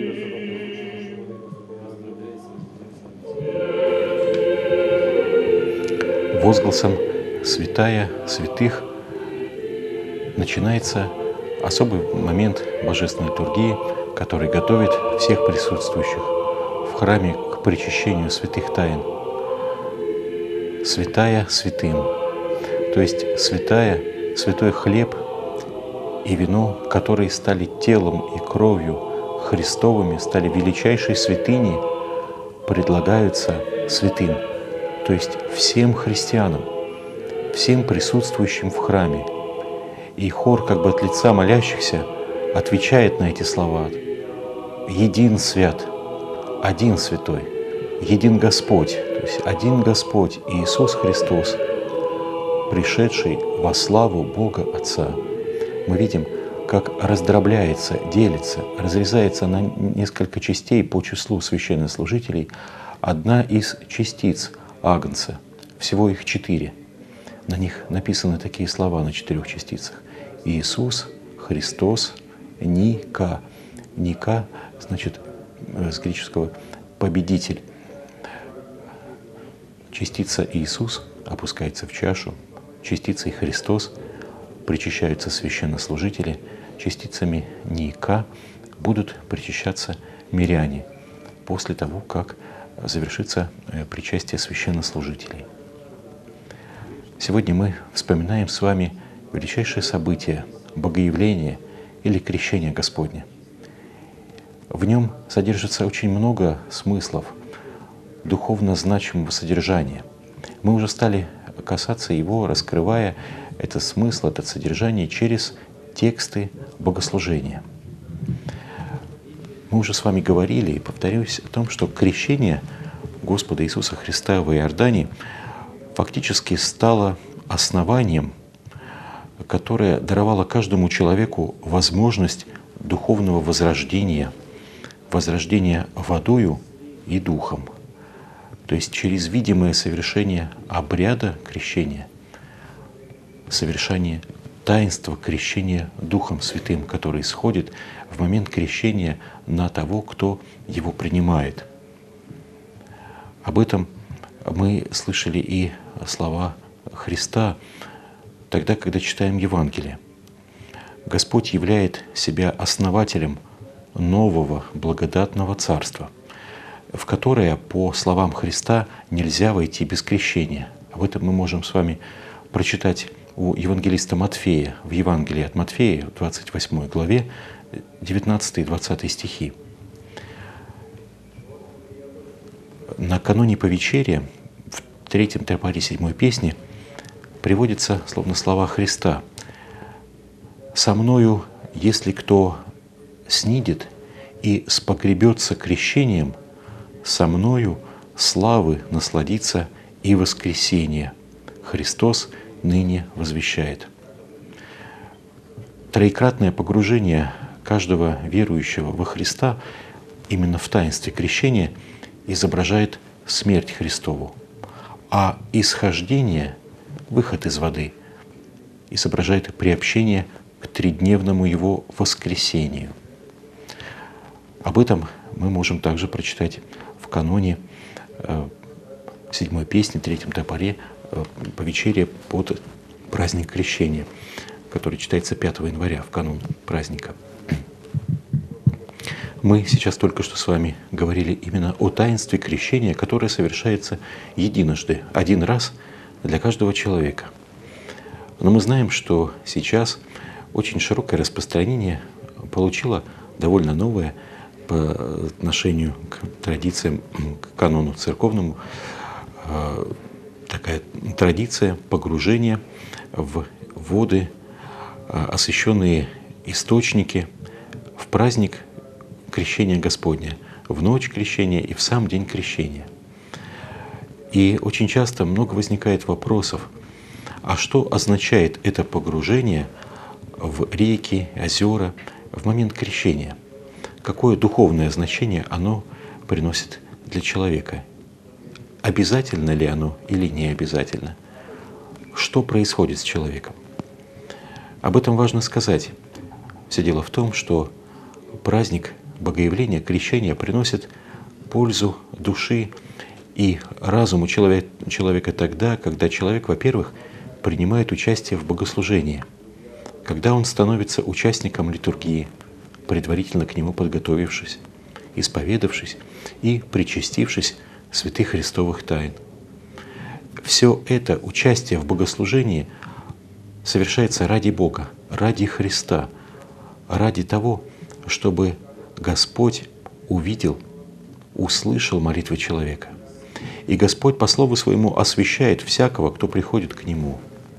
Возгласом «Святая святых» начинается особый момент божественной литургии, который готовит всех присутствующих в храме к причащению святых тайн. Святая святым, то есть святая, святой хлеб и вино, которые стали телом и кровью Христовыми, стали величайшей святыней, предлагаются святым, то есть всем христианам, всем присутствующим в храме. И хор, как бы от лица молящихся, отвечает на эти слова: «Един свят, один святой, един Господь», то есть один Господь Иисус Христос, пришедший во славу Бога Отца. Мы видим, как раздробляется, делится, разрезается на несколько частей по числу священнослужителей одна из частиц Агнца. Всего их 4. На них написаны такие слова на 4 частицах: Иисус, Христос, Ника. Ника значит с греческого «победитель». Частица Иисус опускается в чашу, частицей Христос причащаются священнослужители, частицами Ника будут причащаться миряне после того, как завершится причастие священнослужителей. Сегодня мы вспоминаем с вами величайшее событие — Богоявление или Крещение Господне. В нем содержится очень много смыслов, духовно значимого содержания. Мы уже стали касаться его, раскрывая этот смысл, это содержание через тексты богослужения. Мы уже с вами говорили, и повторюсь, о том, что крещение Господа Иисуса Христа в Иордане фактически стало основанием, которое даровало каждому человеку возможность духовного возрождения, возрождения водою и духом. То есть через видимое совершение обряда крещения, совершение таинства крещения Духом Святым, который исходит в момент крещения на того, кто его принимает. Об этом мы слышали и слова Христа тогда, когда читаем Евангелие. Господь являет себя основателем нового благодатного царства, в которое, по словам Христа, нельзя войти без крещения. Об этом мы можем с вами прочитать у евангелиста Матфея, в Евангелии от Матфея, в 28 главе, 19 и 20 стихи. Накануне по вечере, в 3-м тропаре 7 песни, приводятся словно слова Христа: «Со мною, если кто снидет и спогребется крещением, со мною славы насладится и воскресение. Христос ныне возвещает». Троекратное погружение каждого верующего во Христа именно в таинстве крещения изображает смерть Христову, а исхождение, выход из воды, изображает приобщение к тридневному его воскресению. Об этом мы можем также прочитать в каноне 7 песни, 3-м тропаре по вечере под праздник Крещения, который читается 5 января, в канун праздника. Мы сейчас только что с вами говорили именно о таинстве крещения, которое совершается единожды, один раз для каждого человека. Но мы знаем, что сейчас очень широкое распространение получило довольно новое по отношению к традициям, к канону церковному, такая традиция погружения в воды, освященные источники в праздник Крещения Господня, в ночь Крещения и в сам день Крещения. И очень часто много возникает вопросов, а что означает это погружение в реки, озера в момент крещения? Какое духовное значение оно приносит для человека? Обязательно ли оно или не обязательно? Что происходит с человеком? Об этом важно сказать. Все дело в том, что праздник Богоявления, крещения приносит пользу души и разуму человека тогда, когда человек, во-первых, принимает участие в богослужении, когда он становится участником литургии, предварительно к нему подготовившись, исповедавшись и причастившись святых христовых тайн. Все это участие в богослужении совершается ради Бога, ради Христа, ради того, чтобы Господь увидел, услышал молитвы человека. И Господь по Слову Своему освящает всякого, кто приходит к Нему.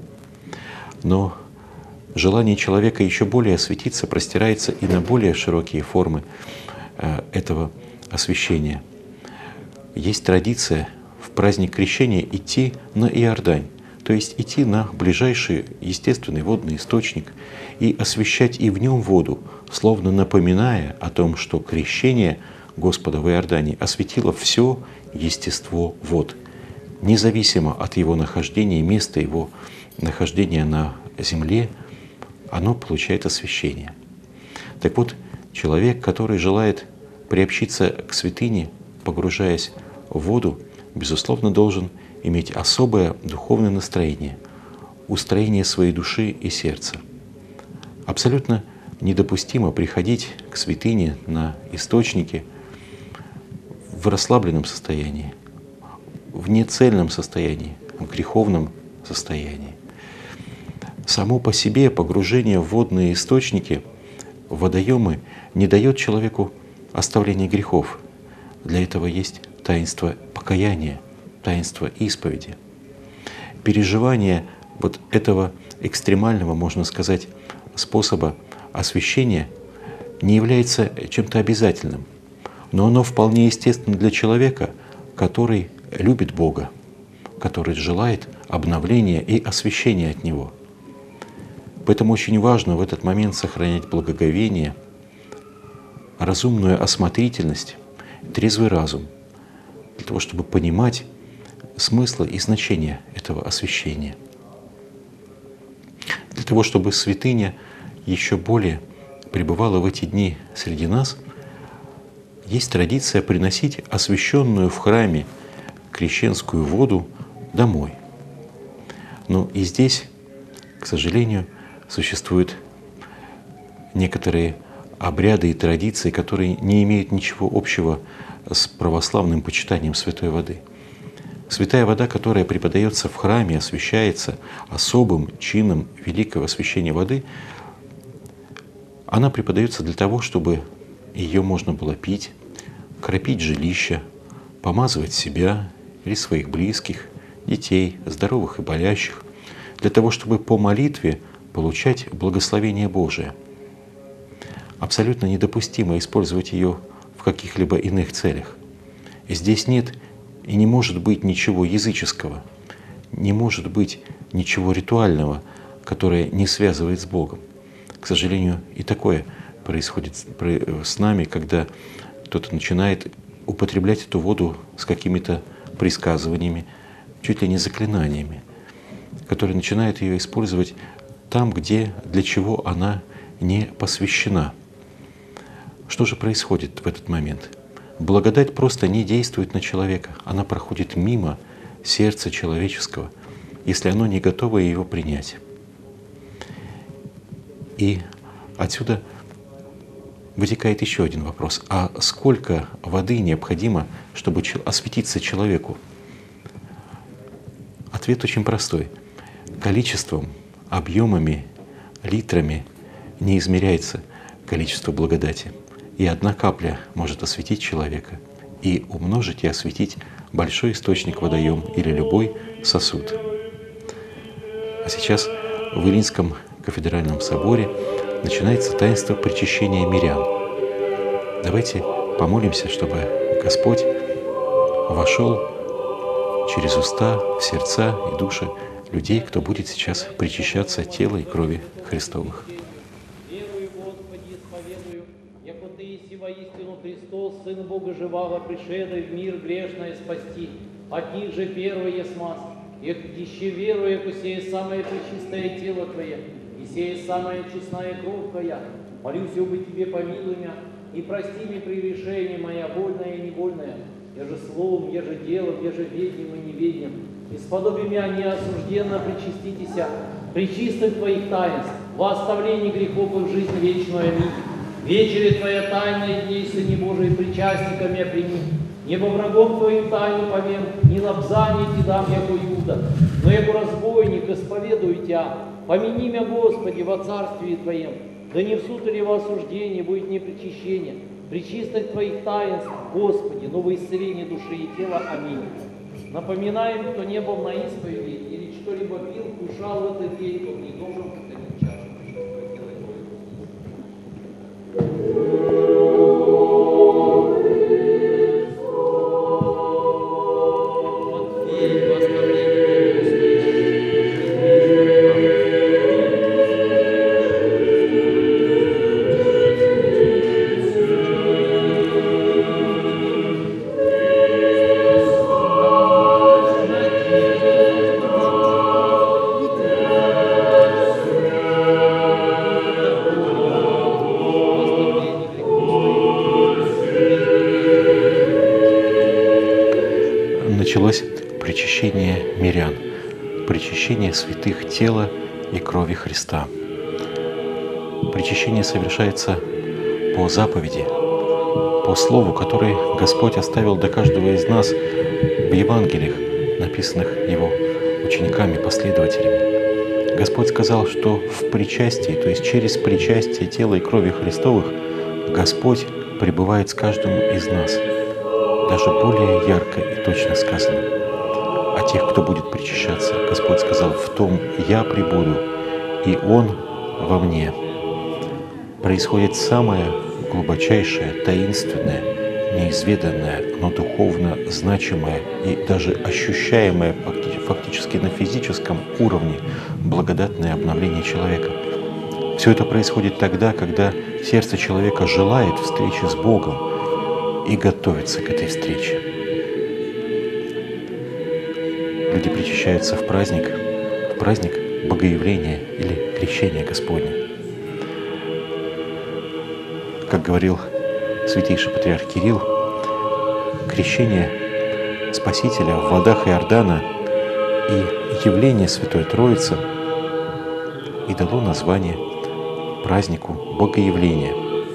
Но желание человека еще более осветиться простирается и на более широкие формы этого освящения. Есть традиция в праздник Крещения идти на Иордань, то есть идти на ближайший естественный водный источник и освящать и в нем воду, словно напоминая о том, что крещение Господа в Иордане осветило все естество вод, независимо от его нахождения, места его нахождения на земле, оно получает освящение. Так вот, человек, который желает приобщиться к святыне, погружаясь в воду, безусловно, должен иметь особое духовное настроение, устроение своей души и сердца. Абсолютно недопустимо приходить к святыне на источнике в расслабленном состоянии, в нецельном состоянии, в греховном состоянии. Само по себе погружение в водные источники, в водоемы, не дает человеку оставления грехов. Для этого есть таинство покаяния, таинство исповеди. Переживание вот этого экстремального, можно сказать, способа освящения не является чем-то обязательным, но оно вполне естественно для человека, который любит Бога, который желает обновления и освящения от Него. Поэтому очень важно в этот момент сохранять благоговение, разумную осмотрительность, трезвый разум, для того, чтобы понимать смысл и значение этого освящения. Для того, чтобы святыня еще более пребывала в эти дни среди нас, есть традиция приносить освященную в храме крещенскую воду домой. Но и здесь, к сожалению, существуют некоторые обряды и традиции, которые не имеют ничего общего с православным почитанием святой воды. Святая вода, которая преподается в храме, освящается особым чином великого освящения воды, она преподается для того, чтобы ее можно было пить, кропить жилища, помазывать себя или своих близких, детей, здоровых и болящих, для того, чтобы по молитве получать благословение Божие. Абсолютно недопустимо использовать ее в каких-либо иных целях. И здесь нет и не может быть ничего языческого, не может быть ничего ритуального, которое не связывает с Богом. К сожалению, и такое происходит с нами, когда кто-то начинает употреблять эту воду с какими-то предсказываниями, чуть ли не заклинаниями, который начинает ее использовать там, где, для чего она не посвящена. Что же происходит в этот момент? Благодать просто не действует на человека, она проходит мимо сердца человеческого, если оно не готово ее принять. И отсюда вытекает еще один вопрос. А сколько воды необходимо, чтобы осветиться человеку? Ответ очень простой. Количеством, объемами, литрами не измеряется количество благодати. И одна капля может осветить человека и умножить и осветить большой источник, водоем или любой сосуд. А сейчас в Илинском кафедральном соборе начинается таинство причащения мирян. Давайте помолимся, чтобы Господь вошел через уста в сердца и души людей, кто будет сейчас причащаться тела и крови Христовых. Верую, Господи, исповедую, яко Ты еси воистину Христос, Сын Бога живаго, пришедший в мир грешное спасти. От них же первый есмас, еще верую, яко сие самое пречистое тело Твое, и сие самая честная кровь Твоя. Молюсь, бы Тебе помилуй меня, и прости мне прегрешение моя, вольное и невольное, еже словом, еже делом, еже ведением и неведением. Исподоби меня неосужденно причаститеся, причистых Твоих таинств, во оставлении грехов и в жизнь вечную. Аминь. Вечере Твоя тайная, дней Сыне Божий, причастниками прими. Небо врагом Твоим тайну повем, не лобзание Ти дам, яко Иуда, но яко разбойник исповедую Тя. Помяни меня, Господи, во царстве Твоем, да не в суд или во осуждении будет не причащение. Причистых Твоих таинств, Господи, новое исцеление души и тела. Аминь. Напоминаем, кто не был на исповеди или что-либо пил, кушал в этот день, он не должен повторить чашу. Началось причащение мирян, причащение святых тела и крови Христа. Причащение совершается по заповеди, по слову, который Господь оставил для каждого из нас в Евангелиях, написанных Его учениками, последователями. Господь сказал, что в причастии, то есть через причастие тела и крови Христовых, Господь пребывает с каждым из нас. Даже более ярко и точно сказано. О тех, кто будет причащаться, Господь сказал: «В том я пребуду, и Он во мне». Происходит самое глубочайшее, таинственное, неизведанное, но духовно значимое и даже ощущаемое фактически на физическом уровне благодатное обновление человека. Все это происходит тогда, когда сердце человека желает встречи с Богом и готовится к этой встрече. Люди причащаются в праздник Богоявления или Крещения Господня. Как говорил святейший патриарх Кирилл, крещение Спасителя в водах Иордана и явление Святой Троицы и дало название празднику Богоявления.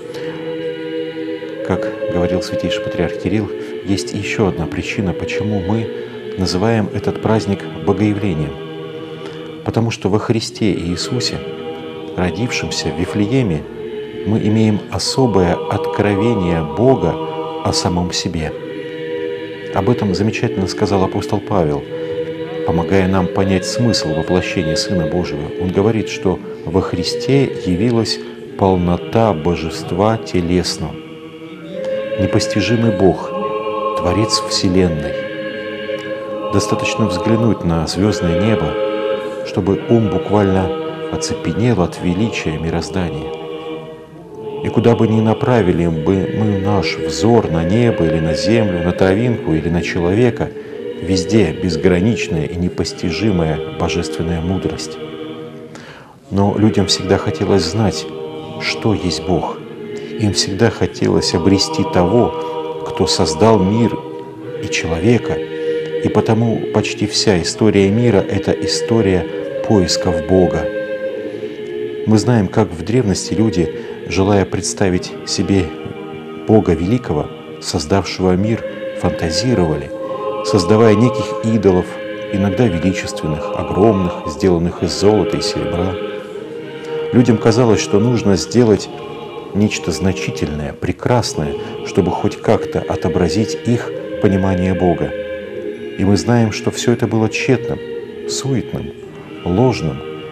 Как говорил святейший патриарх Кирилл, есть еще одна причина, почему мы называем этот праздник Богоявлением. Потому что во Христе Иисусе, родившемся в Вифлееме, мы имеем особое откровение Бога о самом себе. Об этом замечательно сказал апостол Павел, помогая нам понять смысл воплощения Сына Божьего. Он говорит, что во Христе явилась полнота Божества телесного. Непостижимый Бог, Творец Вселенной. Достаточно взглянуть на звездное небо, чтобы ум буквально оцепенел от величия мироздания. И куда бы ни направили бы мы наш взор на небо или на землю, на травинку или на человека, везде безграничная и непостижимая божественная мудрость. Но людям всегда хотелось знать, что есть Бог. Им всегда хотелось обрести того, кто создал мир и человека, и потому почти вся история мира — это история поисков Бога. Мы знаем, как в древности люди, желая представить себе Бога Великого, создавшего мир, фантазировали, создавая неких идолов, иногда величественных, огромных, сделанных из золота и серебра. Людям казалось, что нужно сделать нечто значительное, прекрасное, чтобы хоть как-то отобразить их понимание Бога. И мы знаем, что все это было тщетным, суетным, ложным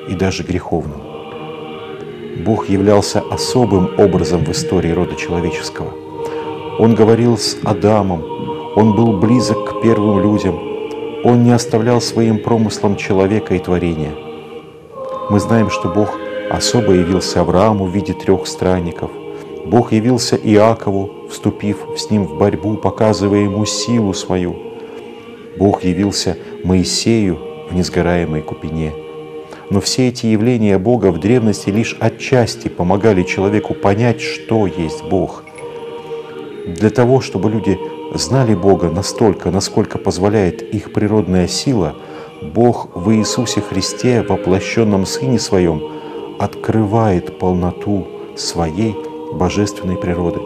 и даже греховным. Бог являлся особым образом в истории рода человеческого. Он говорил с Адамом, Он был близок к первым людям, Он не оставлял своим промыслом человека и творения. Мы знаем, что Бог особо явился Аврааму в виде 3 странников. Бог явился Иакову, вступив с ним в борьбу, показывая ему силу свою. Бог явился Моисею в несгораемой купине. Но все эти явления Бога в древности лишь отчасти помогали человеку понять, что есть Бог. Для того, чтобы люди знали Бога настолько, насколько позволяет их природная сила, Бог в Иисусе Христе, воплощенном Сыне Своем, открывает полноту Своей божественной природы.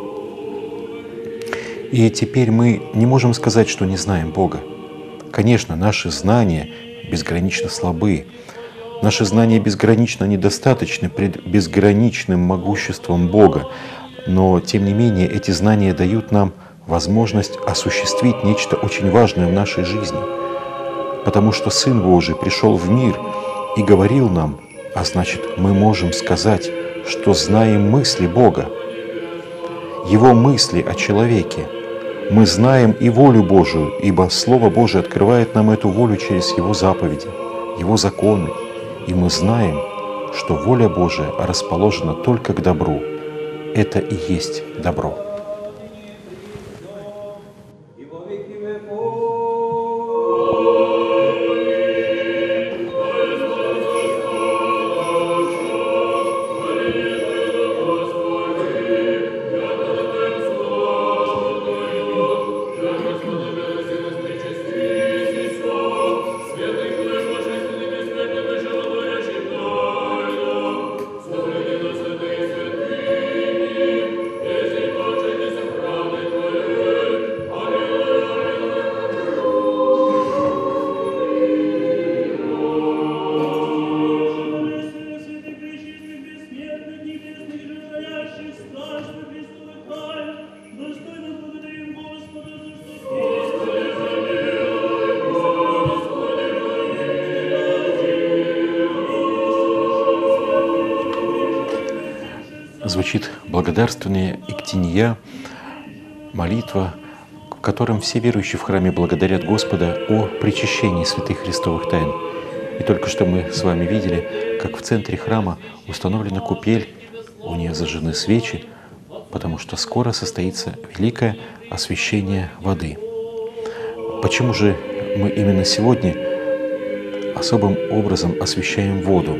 И теперь мы не можем сказать, что не знаем Бога. Конечно, наши знания безгранично слабы. Наши знания безгранично недостаточны пред безграничным могуществом Бога. Но, тем не менее, эти знания дают нам возможность осуществить нечто очень важное в нашей жизни. Потому что Сын Божий пришел в мир и говорил нам, а значит, мы можем сказать, что знаем мысли Бога, Его мысли о человеке. Мы знаем и волю Божию, ибо Слово Божие открывает нам эту волю через Его заповеди, Его законы. И мы знаем, что воля Божия расположена только к добру. Это и есть добро. Звучит благодарственная иктения, молитва, в котором все верующие в храме благодарят Господа о причащении святых христовых тайн. И только что мы с вами видели, как в центре храма установлена купель, у нее зажжены свечи, потому что скоро состоится великое освящение воды. Почему же мы именно сегодня особым образом освящаем воду?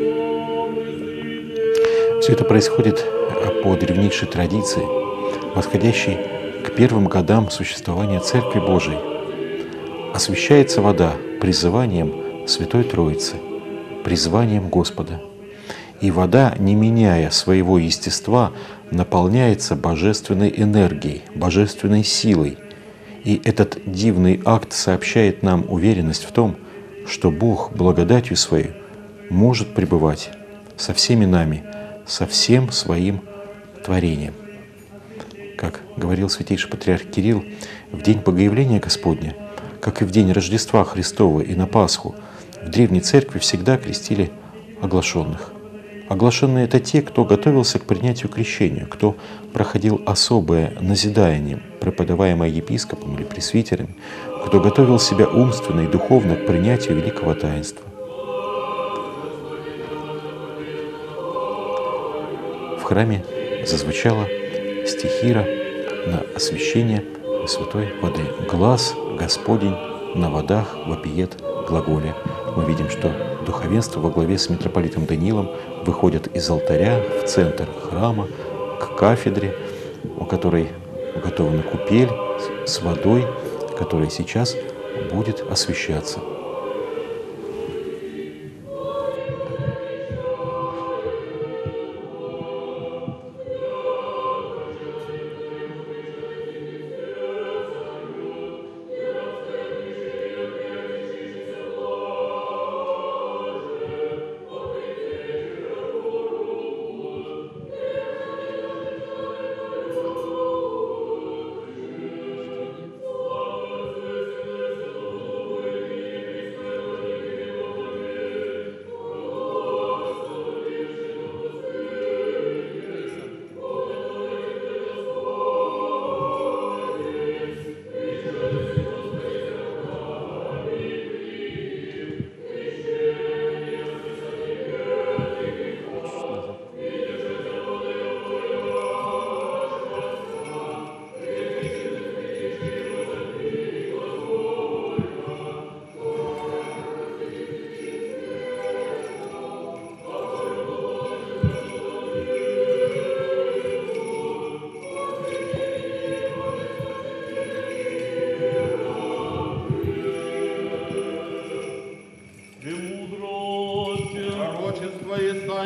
Все это происходит по древнейшей традиции, восходящей к первым годам существования Церкви Божией. Освящается вода призыванием Святой Троицы, призванием Господа. И вода, не меняя своего естества, наполняется божественной энергией, божественной силой. И этот дивный акт сообщает нам уверенность в том, что Бог благодатью Своей может пребывать со всеми нами, со всем Своим творением. Как говорил святейший патриарх Кирилл, в день Богоявления Господня, как и в день Рождества Христова и на Пасху, в Древней Церкви всегда крестили оглашенных. Оглашенные — это те, кто готовился к принятию крещения, кто проходил особое назидание, преподаваемое епископом или пресвитерами, кто готовил себя умственно и духовно к принятию великого таинства. В храме зазвучала стихира на освящение святой воды. «Глас Господень на водах вопиет глаголе». Мы видим, что духовенство во главе с митрополитом Даниилом выходят из алтаря в центр храма, к кафедре, у которой уготована купель с водой, которая сейчас будет освящаться.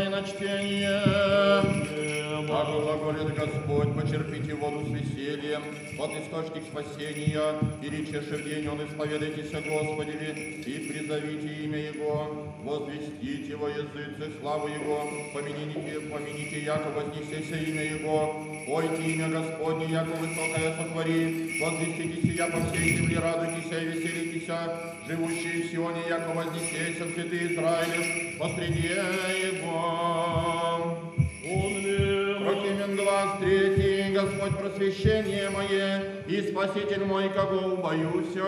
на чтение. Так глаголит Господь, почерпите воду с весельем, от источник спасения, и речеше в день он исповедайтесь Господи, и призовите имя Его, возвестите во языцах славу Его, помяните, яко вознесеся имя Его, пойте имя Господне, яко высокое сотвори, возвестите сия по всей земле, радуйтесь и веселитесь, живущие в Сионе, яко вознесеся святые Израилев, посреди Его. Прокимен глаз третий, Господь просвещение мое, и Спаситель мой, кого убоюся.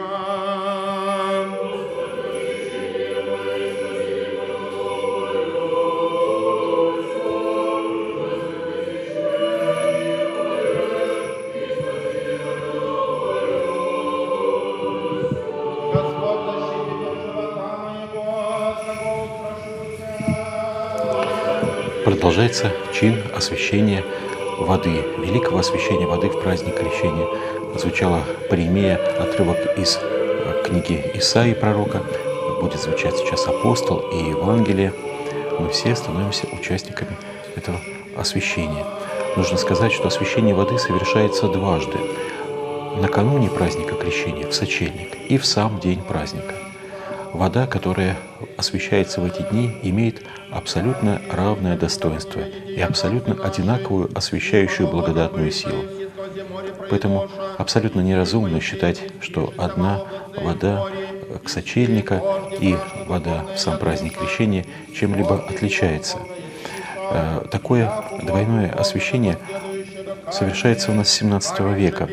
Продолжается чин освящения воды, великого освящения воды в праздник Крещения. Звучала Паремия, отрывок из книги Исаии пророка. Будет звучать сейчас апостол и Евангелие. Мы все становимся участниками этого освящения. Нужно сказать, что освящение воды совершается дважды. Накануне праздника Крещения, в сочельник, и в сам день праздника. Вода, которая освящается в эти дни, имеет абсолютно равное достоинство и абсолютно одинаковую освящающую благодатную силу. Поэтому абсолютно неразумно считать, что одна вода к сочельника и вода в сам праздник Крещения чем-либо отличается. Такое двойное освящение совершается у нас с XVII века.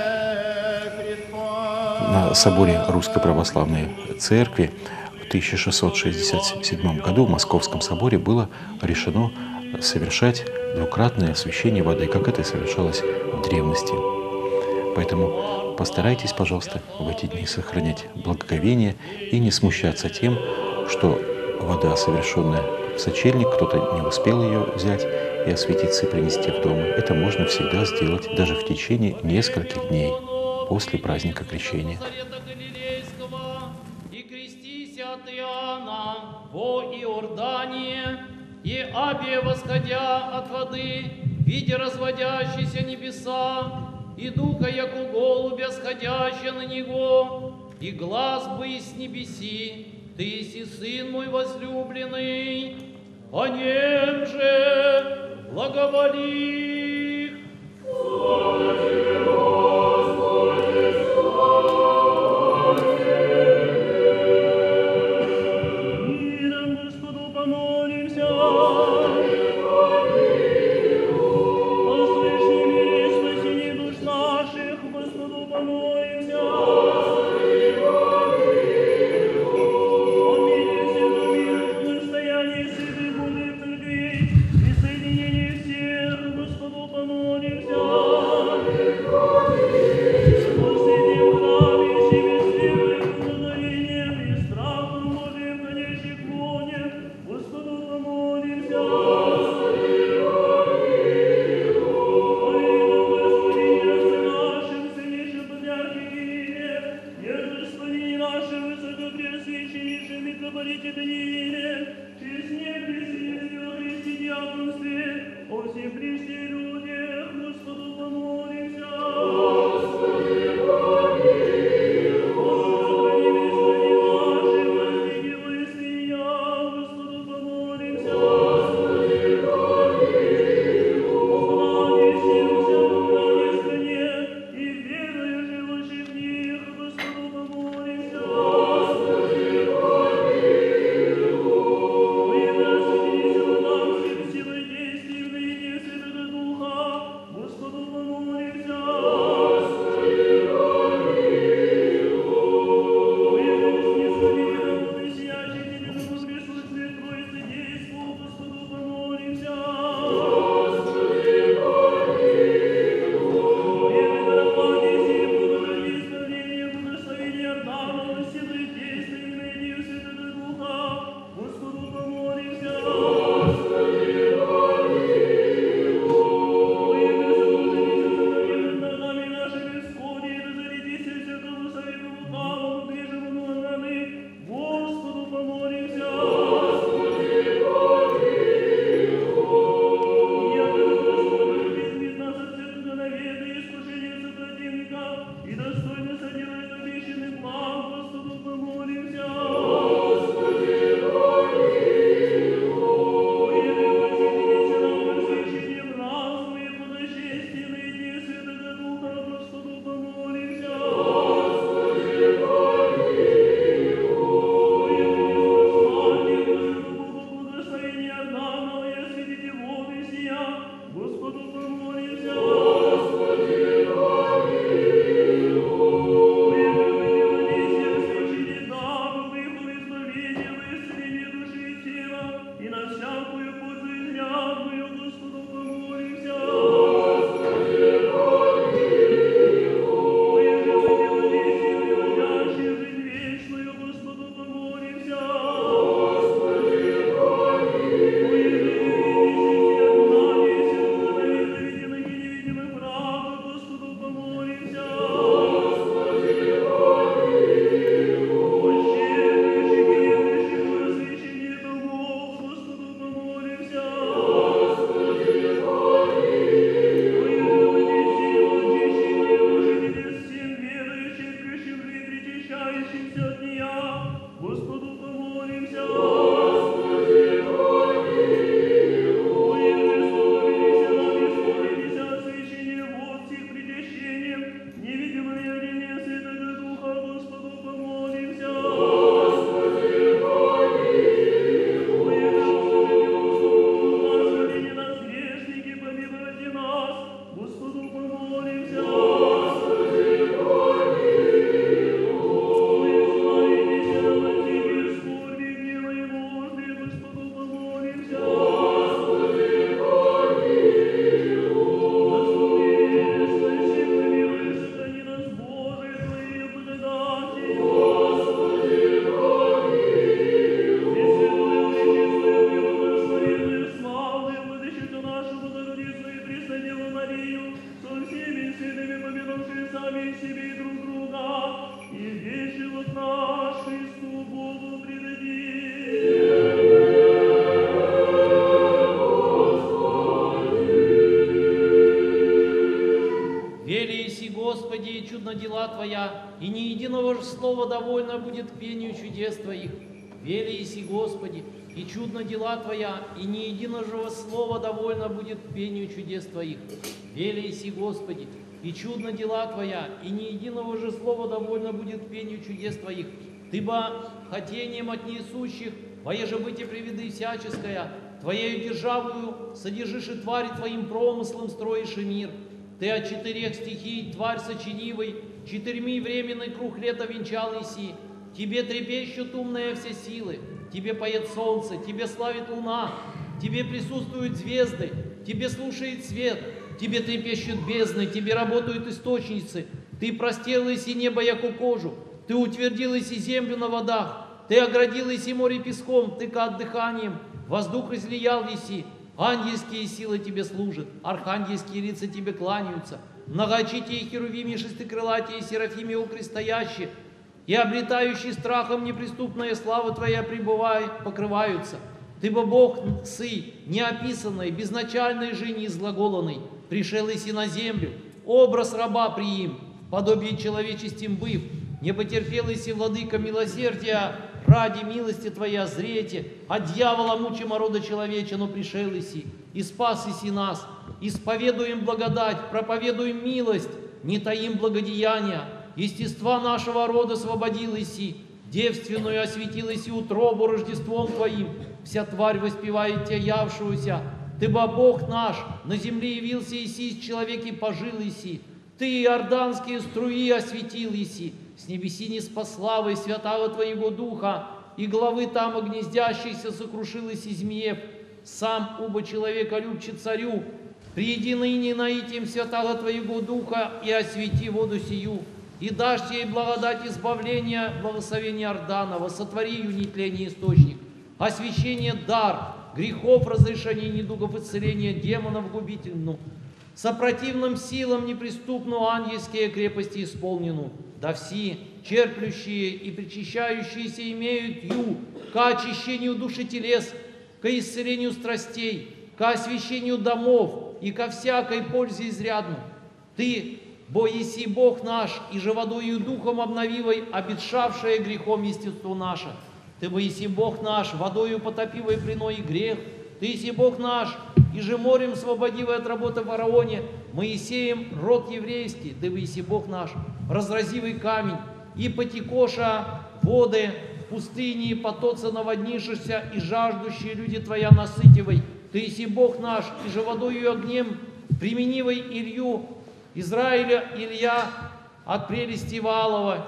На соборе Русской Православной Церкви в 1667 году в Московском соборе было решено совершать двукратное освящение воды, как это совершалось в древности. Поэтому постарайтесь, пожалуйста, в эти дни сохранять благоговение и не смущаться тем, что вода, совершенная в сочельник, кто-то не успел ее взять и осветиться и принести в дом. Это можно всегда сделать даже в течение нескольких дней после праздника Крещения. И крестися от Иоанна во Иордане, и Абе, восходя от воды, видя разводящиеся небеса, и духа, яко голубя, сходящая на него, и глаз бы с небеси, ты си сын мой возлюбленный, о нем же благоволи. Слава тебе, Господи, слава тебе. Миром Господу помолимся. О свыше мире и спасении душ наших Господу помолимся. О мире всем миру, настоянии святых Божьих церквей и соединении всех Господу помолимся. дела Твоя, и ни единого же слова довольно будет к пению чудес Твоих. Вели еси, Господи, и чудно дела Твоя, и ни единого же слова довольно будет к пению чудес Твоих. Вели еси, Господи, и чудно дела Твоя, и ни единого же слова довольно будет к пению чудес Твоих. Ты бы хотением от несущих, воеже бытие приведы всяческое, Твоею державою содержишь и твари Твоим промыслом строишь и мир. Ты от 4 стихий, тварь сочинивой, 4 временный круг лета венчал еси. Тебе трепещут умные все силы, Тебе поет солнце, Тебе славит луна, Тебе присутствуют звезды, Тебе слушает свет, Тебе трепещут бездны, Тебе работают источницы. Ты простел еси небо, яку кожу, Ты утвердил еси землю на водах, Ты оградил еси море песком, Ты кад дыханием, воздух излиял еси. Ангельские силы Тебе служат, архангельские лица Тебе кланяются, многоочитие херувими, шестикрылатие, серафими укрестоящие, и облетающие страхом неприступная слава Твоя покрываются. Ты бы Бог сы, неописанный, безначальный же неизглаголанный, пришел еси на землю, образ раба приим, подобие человечестим быв, не потерпел еси, владыка милосердия, ради милости Твоя зрете, от дьявола мучимо рода человеча, но пришел еси, и спас еси нас, исповедуем благодать, проповедуем милость, не таим благодеяния, естества нашего рода освободил еси, девственную осветил еси утробу Рождеством Твоим, вся тварь воспевает Тебя явшуюся, Ты бы Бог наш, на земле явился еси, из человеки пожил еси, Ты иорданские струи осветил еси, с небеси не спаславой святого Твоего Духа, и главы там огнездящейся сокрушилась и змеев, сам убо человека любче царю, приди ныне наитием святого Твоего Духа и освети воду сию, и дашь ей благодать избавления, благословения Орданова, сотвори ее нетление источник, освящение дар, грехов, разрешение недугов, исцеления демонов губительну, сопротивным силам неприступну ангельские крепости исполнену, да все черплющие и причащающиеся имеют ю к очищению души телес, к исцелению страстей, к освящению домов и ко всякой пользе изрядну. Ты, бо еси Бог наш, и же водою и духом обновивой, обетшавшее грехом естество наше. Ты, бо еси Бог наш, водою потопивой приной грех. Ты еси Бог наш, и же морем свободивой от работы в фараоне, Моисеем род еврейский, ты, бо еси Бог наш, разразивый камень, и потекоша воды в пустыне, и потоца наводнишься, и жаждущие люди Твоя насытивой. Ты еси Бог наш, и же водою и огнем применивой Илью, Израиля Илья от прелести Валова,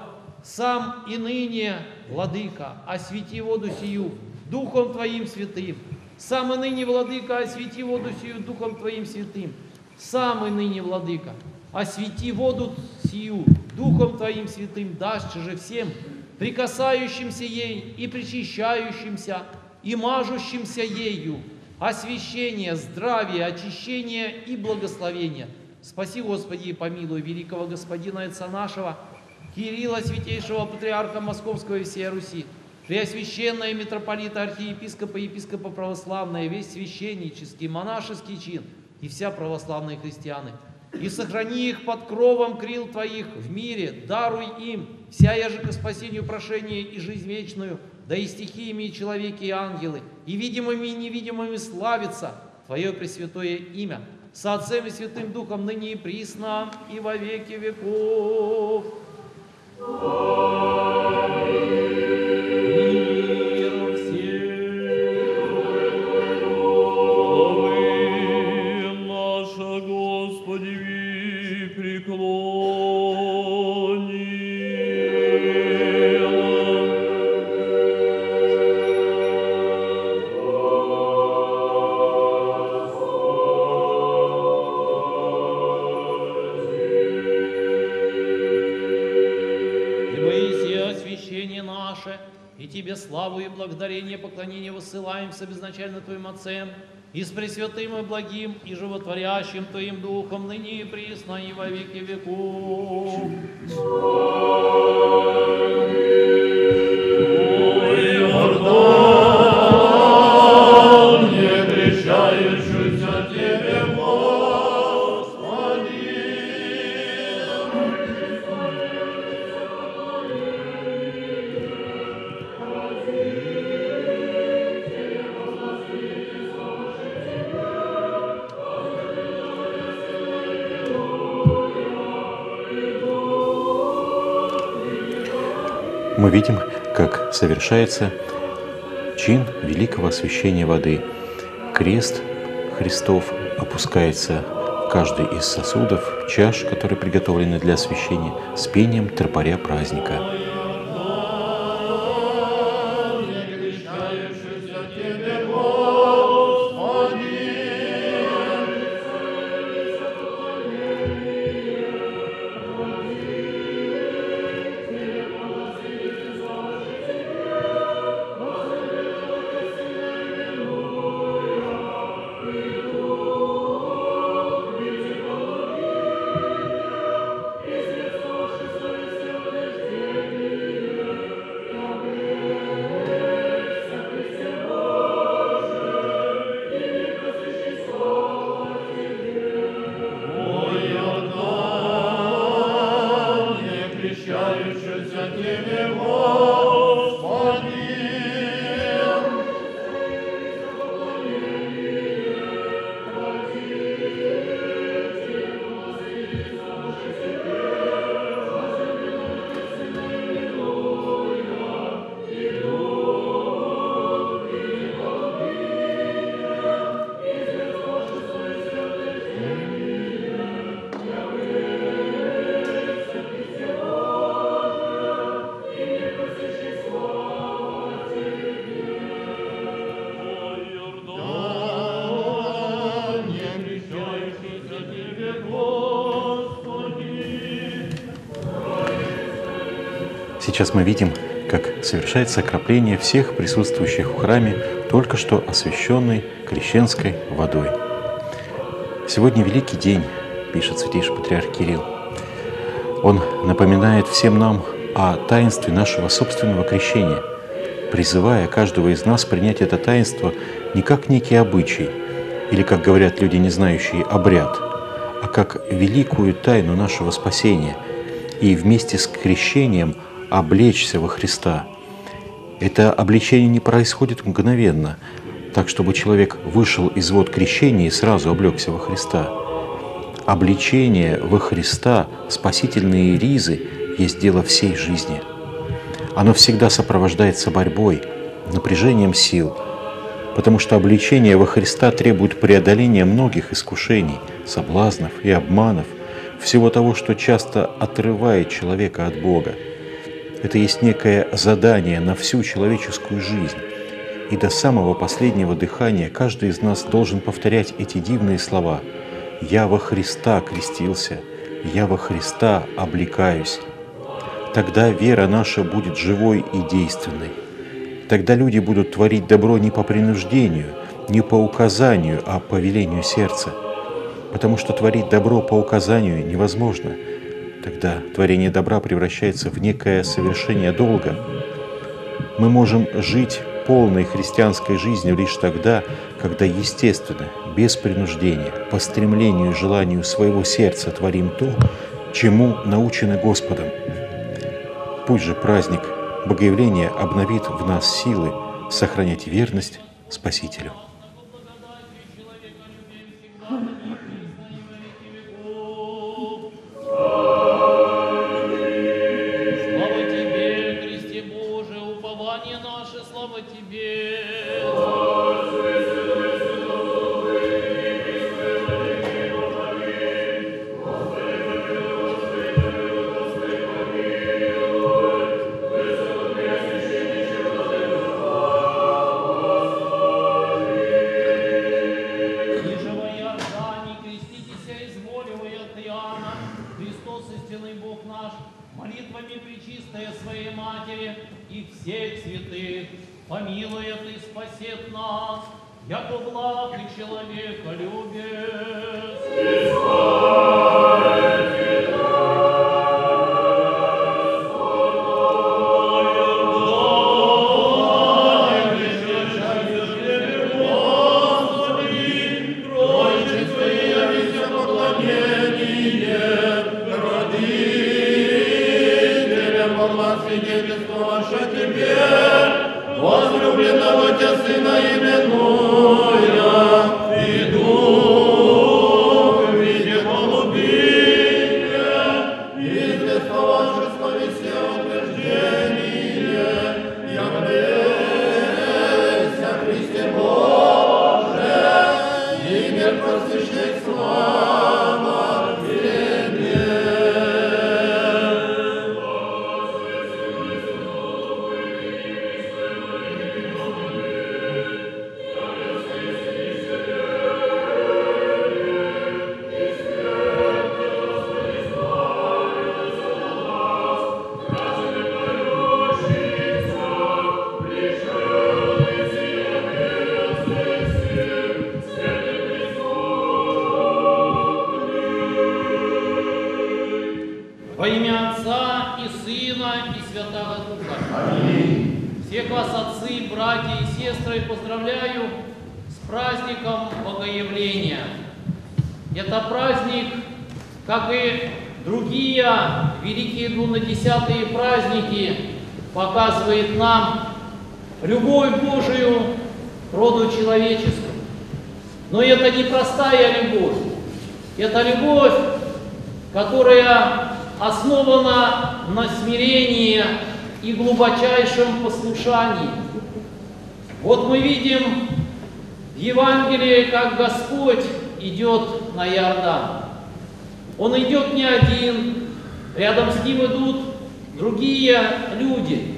сам и ныне, Владыка, освети воду сию Духом Твоим святым. Сам и ныне, Владыка, освети воду сию Духом Твоим святым. Сам и ныне, Владыка, освети воду сию Духом Твоим святым, дашь же всем, прикасающимся ей и причащающимся, и мажущимся ею, освящение, здравие, очищение и благословение. Спаси, Господи, и помилуй великого Господина Отца нашего, Кирилла, святейшего патриарха Московского и всей Руси, преосвященная митрополита, архиепископа, епископа православная, весь священнический, монашеский чин и вся православные христианы. И сохрани их под кровом крил Твоих в мире, даруй им вся еже ко спасению прошение и жизнь вечную, да и стихиями, и человеки, и ангелы, и видимыми, и невидимыми славится Твое пресвятое имя, со Отцем и Святым Духом, ныне и присно, и во веки веков. Мир всем. Славы наша, Господи, преклоним. И Тебе славу и благодарение, поклонение высылаем с безначально Твоим Отцем, и с пресвятым и благим, и животворящим Твоим Духом, ныне и присно, и во веки веков. Ой, Иордан, не крещающийся Тебе, Господи, мы видим, как совершается чин великого освящения воды. Крест Христов опускается в каждый из сосудов, чаш, которые приготовлены для освящения, с пением тропаря праздника. Сейчас мы видим, как совершается окропление всех присутствующих в храме только что освященной крещенской водой. Сегодня великий день, пишет святейший патриарх Кирилл. Он напоминает всем нам о таинстве нашего собственного крещения, призывая каждого из нас принять это таинство не как некий обычай, или, как говорят люди, не знающие, обряд, а как великую тайну нашего спасения, и вместе с крещением облечься во Христа. Это облечение не происходит мгновенно, так, чтобы человек вышел из вод крещения и сразу облегся во Христа. Облечение во Христа, спасительные ризы, есть дело всей жизни. Оно всегда сопровождается борьбой, напряжением сил, потому что облечение во Христа требует преодоления многих искушений, соблазнов и обманов, всего того, что часто отрывает человека от Бога. Это есть некое задание на всю человеческую жизнь. И до самого последнего дыхания каждый из нас должен повторять эти дивные слова: «Я во Христа крестился, я во Христа облекаюсь». Тогда вера наша будет живой и действенной. Тогда люди будут творить добро не по принуждению, не по указанию, а по велению сердца. Потому что творить добро по указанию невозможно. Тогда творение добра превращается в некое совершение долга. Мы можем жить полной христианской жизнью лишь тогда, когда естественно, без принуждения, по стремлению и желанию своего сердца творим то, чему научены Господом. Пусть же праздник Богоявления обновит в нас силы сохранять верность Спасителю. Ваше словесное утверждение, Во имя Отца и Сына и Святого Духа. Аминь. Всех вас, отцы, братья и сестры, поздравляю с праздником Богоявления. Это праздник, как и другие великие луннодесятые праздники, показывает нам любовь Божию к роду человеческому. Но это не простая любовь. Это любовь, которая основана на смирении и глубочайшем послушании. Вот мы видим в Евангелии, как Господь идет на Иордан. Он идет не один, рядом с ним идут другие люди.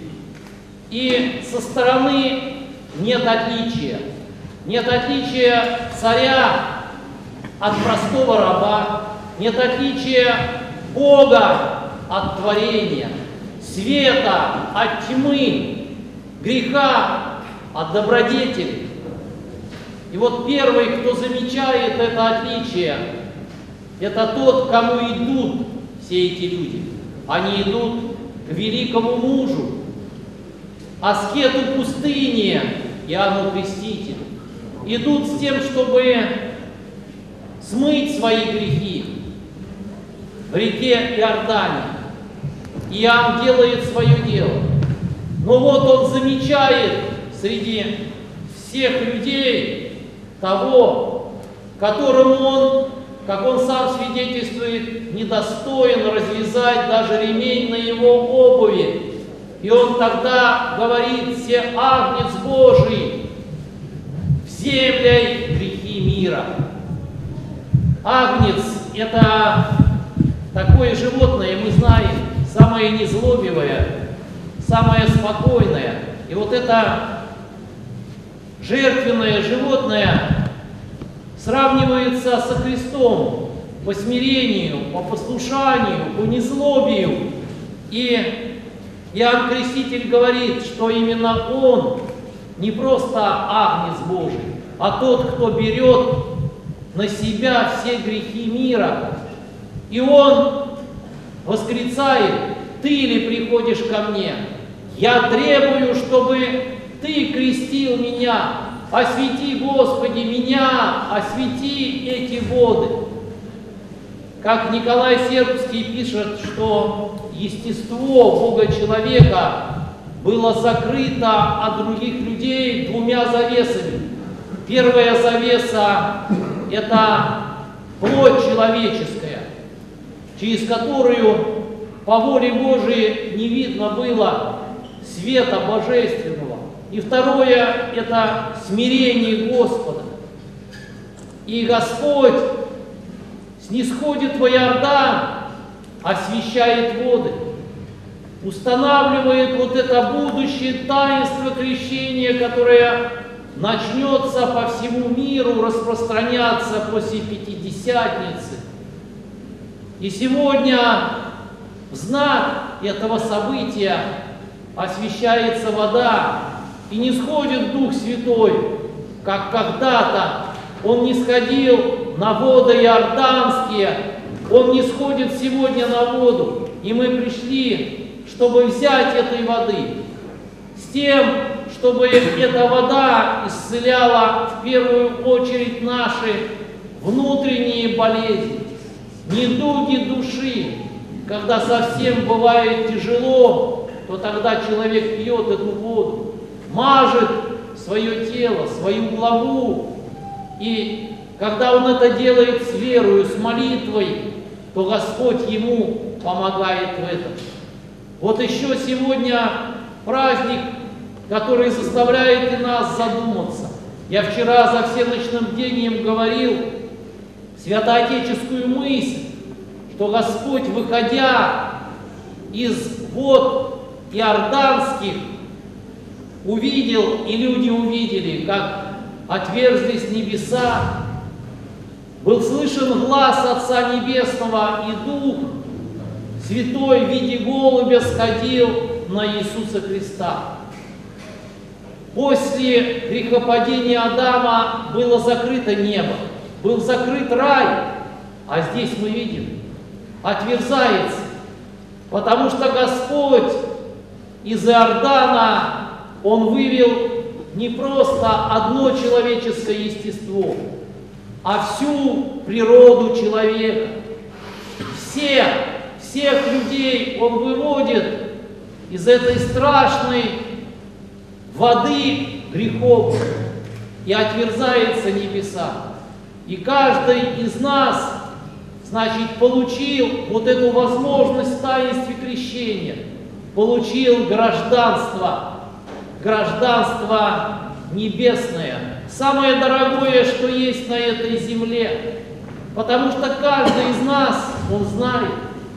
И со стороны нет отличия. Нет отличия царя от простого раба, нет отличия Бога от творения, света от тьмы, греха от добродетели. И вот первый, кто замечает это отличие, это тот, к кому идут все эти люди. Они идут к великому мужу, аскету пустыни Иоанну Крестителю. Идут с тем, чтобы смыть свои грехи в реке Иордане. Иоанн делает свое дело. Но вот он замечает среди всех людей того, которому он, как он сам свидетельствует, недостоин развязать даже ремень на его обуви. И он тогда говорит: «Се агнец Божий, вземляй грехи мира». Агнец – это такое животное, мы знаем, самое незлобивое, самое спокойное. И вот это жертвенное животное сравнивается со Христом по смирению, по послушанию, по незлобию. И Иоанн Креститель говорит, что именно он не просто агнец Божий, а тот, кто берет на себя все грехи мира. И он восклицает: «Ты ли приходишь ко мне? Я требую, чтобы Ты крестил меня. Освети, Господи, меня, освети эти воды». Как Николай Сербский пишет, что естество Бога-человека было закрыто от других людей двумя завесами. Первая завеса – это плоть человеческая, через которую по воле Божией не видно было света божественного. И второе – это смирение Господа. И Господь снисходит в Иордан, освящает воды, устанавливает вот это будущее таинство крещения, которое начнется по всему миру распространяться после Пятидесятницы. И сегодня в знак этого события освящается вода, и не сходит Дух Святой, как когда-то Он не сходил на воды иорданские, Он не сходит сегодня на воду. И мы пришли, чтобы взять этой воды, с тем, чтобы эта вода исцеляла в первую очередь наши внутренние болезни, недуги души. Когда совсем бывает тяжело, то тогда человек пьет эту воду, мажет свое тело, свою главу. И когда он это делает с верою, с молитвой, то Господь ему помогает в этом. Вот еще сегодня праздник, который заставляет и нас задуматься. Я вчера за всеночным бдением говорил святоотеческую мысль, что Господь, выходя из вод иорданских, увидел, и люди увидели, как отверзлись небеса, был слышен глас Отца Небесного, и Дух Святой в виде голубя сходил на Иисуса Христа. После грехопадения Адама было закрыто небо, был закрыт рай, а здесь мы видим, отверзается, потому что Господь из Иордана, Он вывел не просто одно человеческое естество, а всю природу человека. Всех людей Он выводит из этой страшной воды грехов, и отверзается небеса. И каждый из нас, значит, получил вот эту возможность в таинстве крещения, получил гражданство небесное, самое дорогое, что есть на этой земле. Потому что каждый из нас, он знает,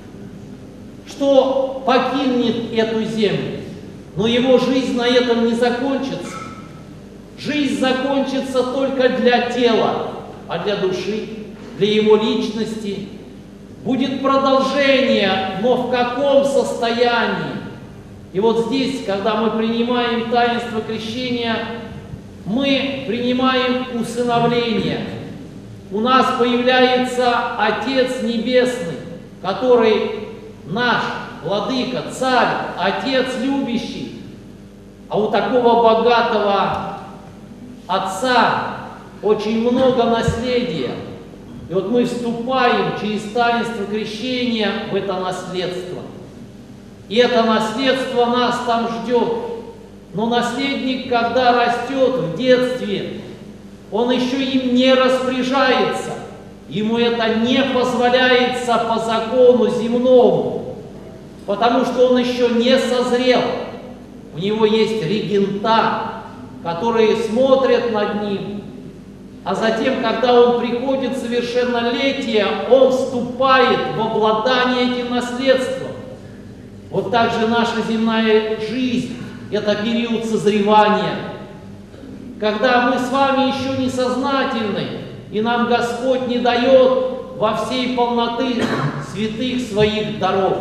что покинет эту землю, но его жизнь на этом не закончится. Жизнь закончится только для тела, а для души, для его личности будет продолжение, но в каком состоянии? И вот здесь, когда мы принимаем таинство крещения, мы принимаем усыновление. У нас появляется Отец Небесный, который наш Владыка, Царь, Отец любящий. А у такого богатого Отца очень много наследия. И вот мы вступаем через таинство крещения в это наследство. И это наследство нас там ждет. Но наследник, когда растет в детстве, он еще им не распоряжается. Ему это не позволяется по закону земному, потому что он еще не созрел. У него есть регента, которые смотрят над ним. А затем, когда он приходит в совершеннолетие, он вступает в обладание этим наследством. Вот так же наша земная жизнь – это период созревания, когда мы с вами еще не сознательны, и нам Господь не дает во всей полноты святых своих даров.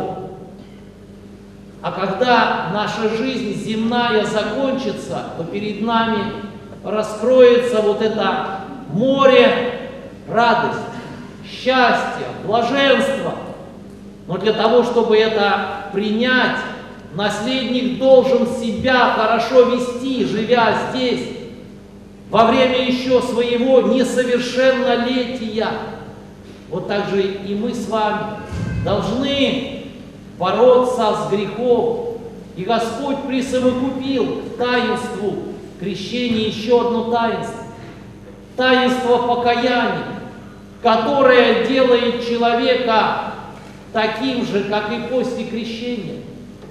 А когда наша жизнь земная закончится, то перед нами раскроется вот это море радости, счастья, блаженства. Но для того, чтобы это принять, наследник должен себя хорошо вести, живя здесь, во время еще своего несовершеннолетия. Вот так же и мы с вами должны бороться с грехом. И Господь присовокупил к таинству крещения еще одно таинство. Таинство покаяния, которое делает человека таким же, как и после крещения.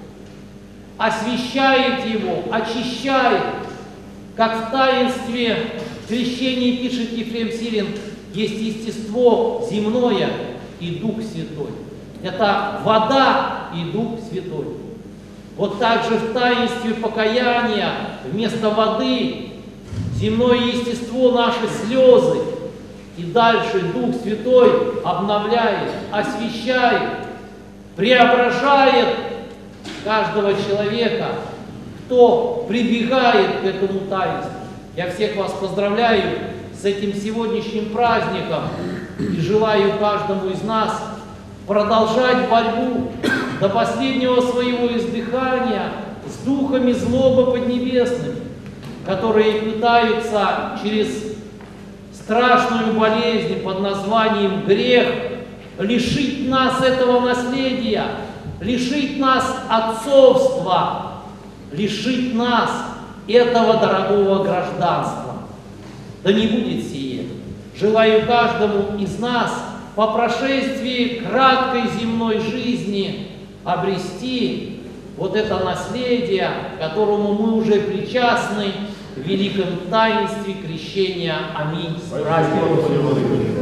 Освящает его, очищает. Как в таинстве крещения, пишет Ефрем Сирин, есть естество земное и Дух Святой. Это вода и Дух Святой. Вот так же в таинстве покаяния вместо воды земное естество, наши слезы. И дальше Дух Святой обновляет, освящает, преображает каждого человека, кто прибегает к этому таинству. Я всех вас поздравляю с этим сегодняшним праздником и желаю каждому из нас продолжать борьбу до последнего своего издыхания с духами злобы поднебесными, которые пытаются через страшную болезнь под названием грех лишить нас этого наследия, лишить нас отцовства, лишить нас этого дорогого гражданства. Да не будет сие. Желаю каждому из нас по прошествии краткой земной жизни обрести вот это наследие, которому мы уже причастны в великом таинстве крещения. Аминь. С праздником!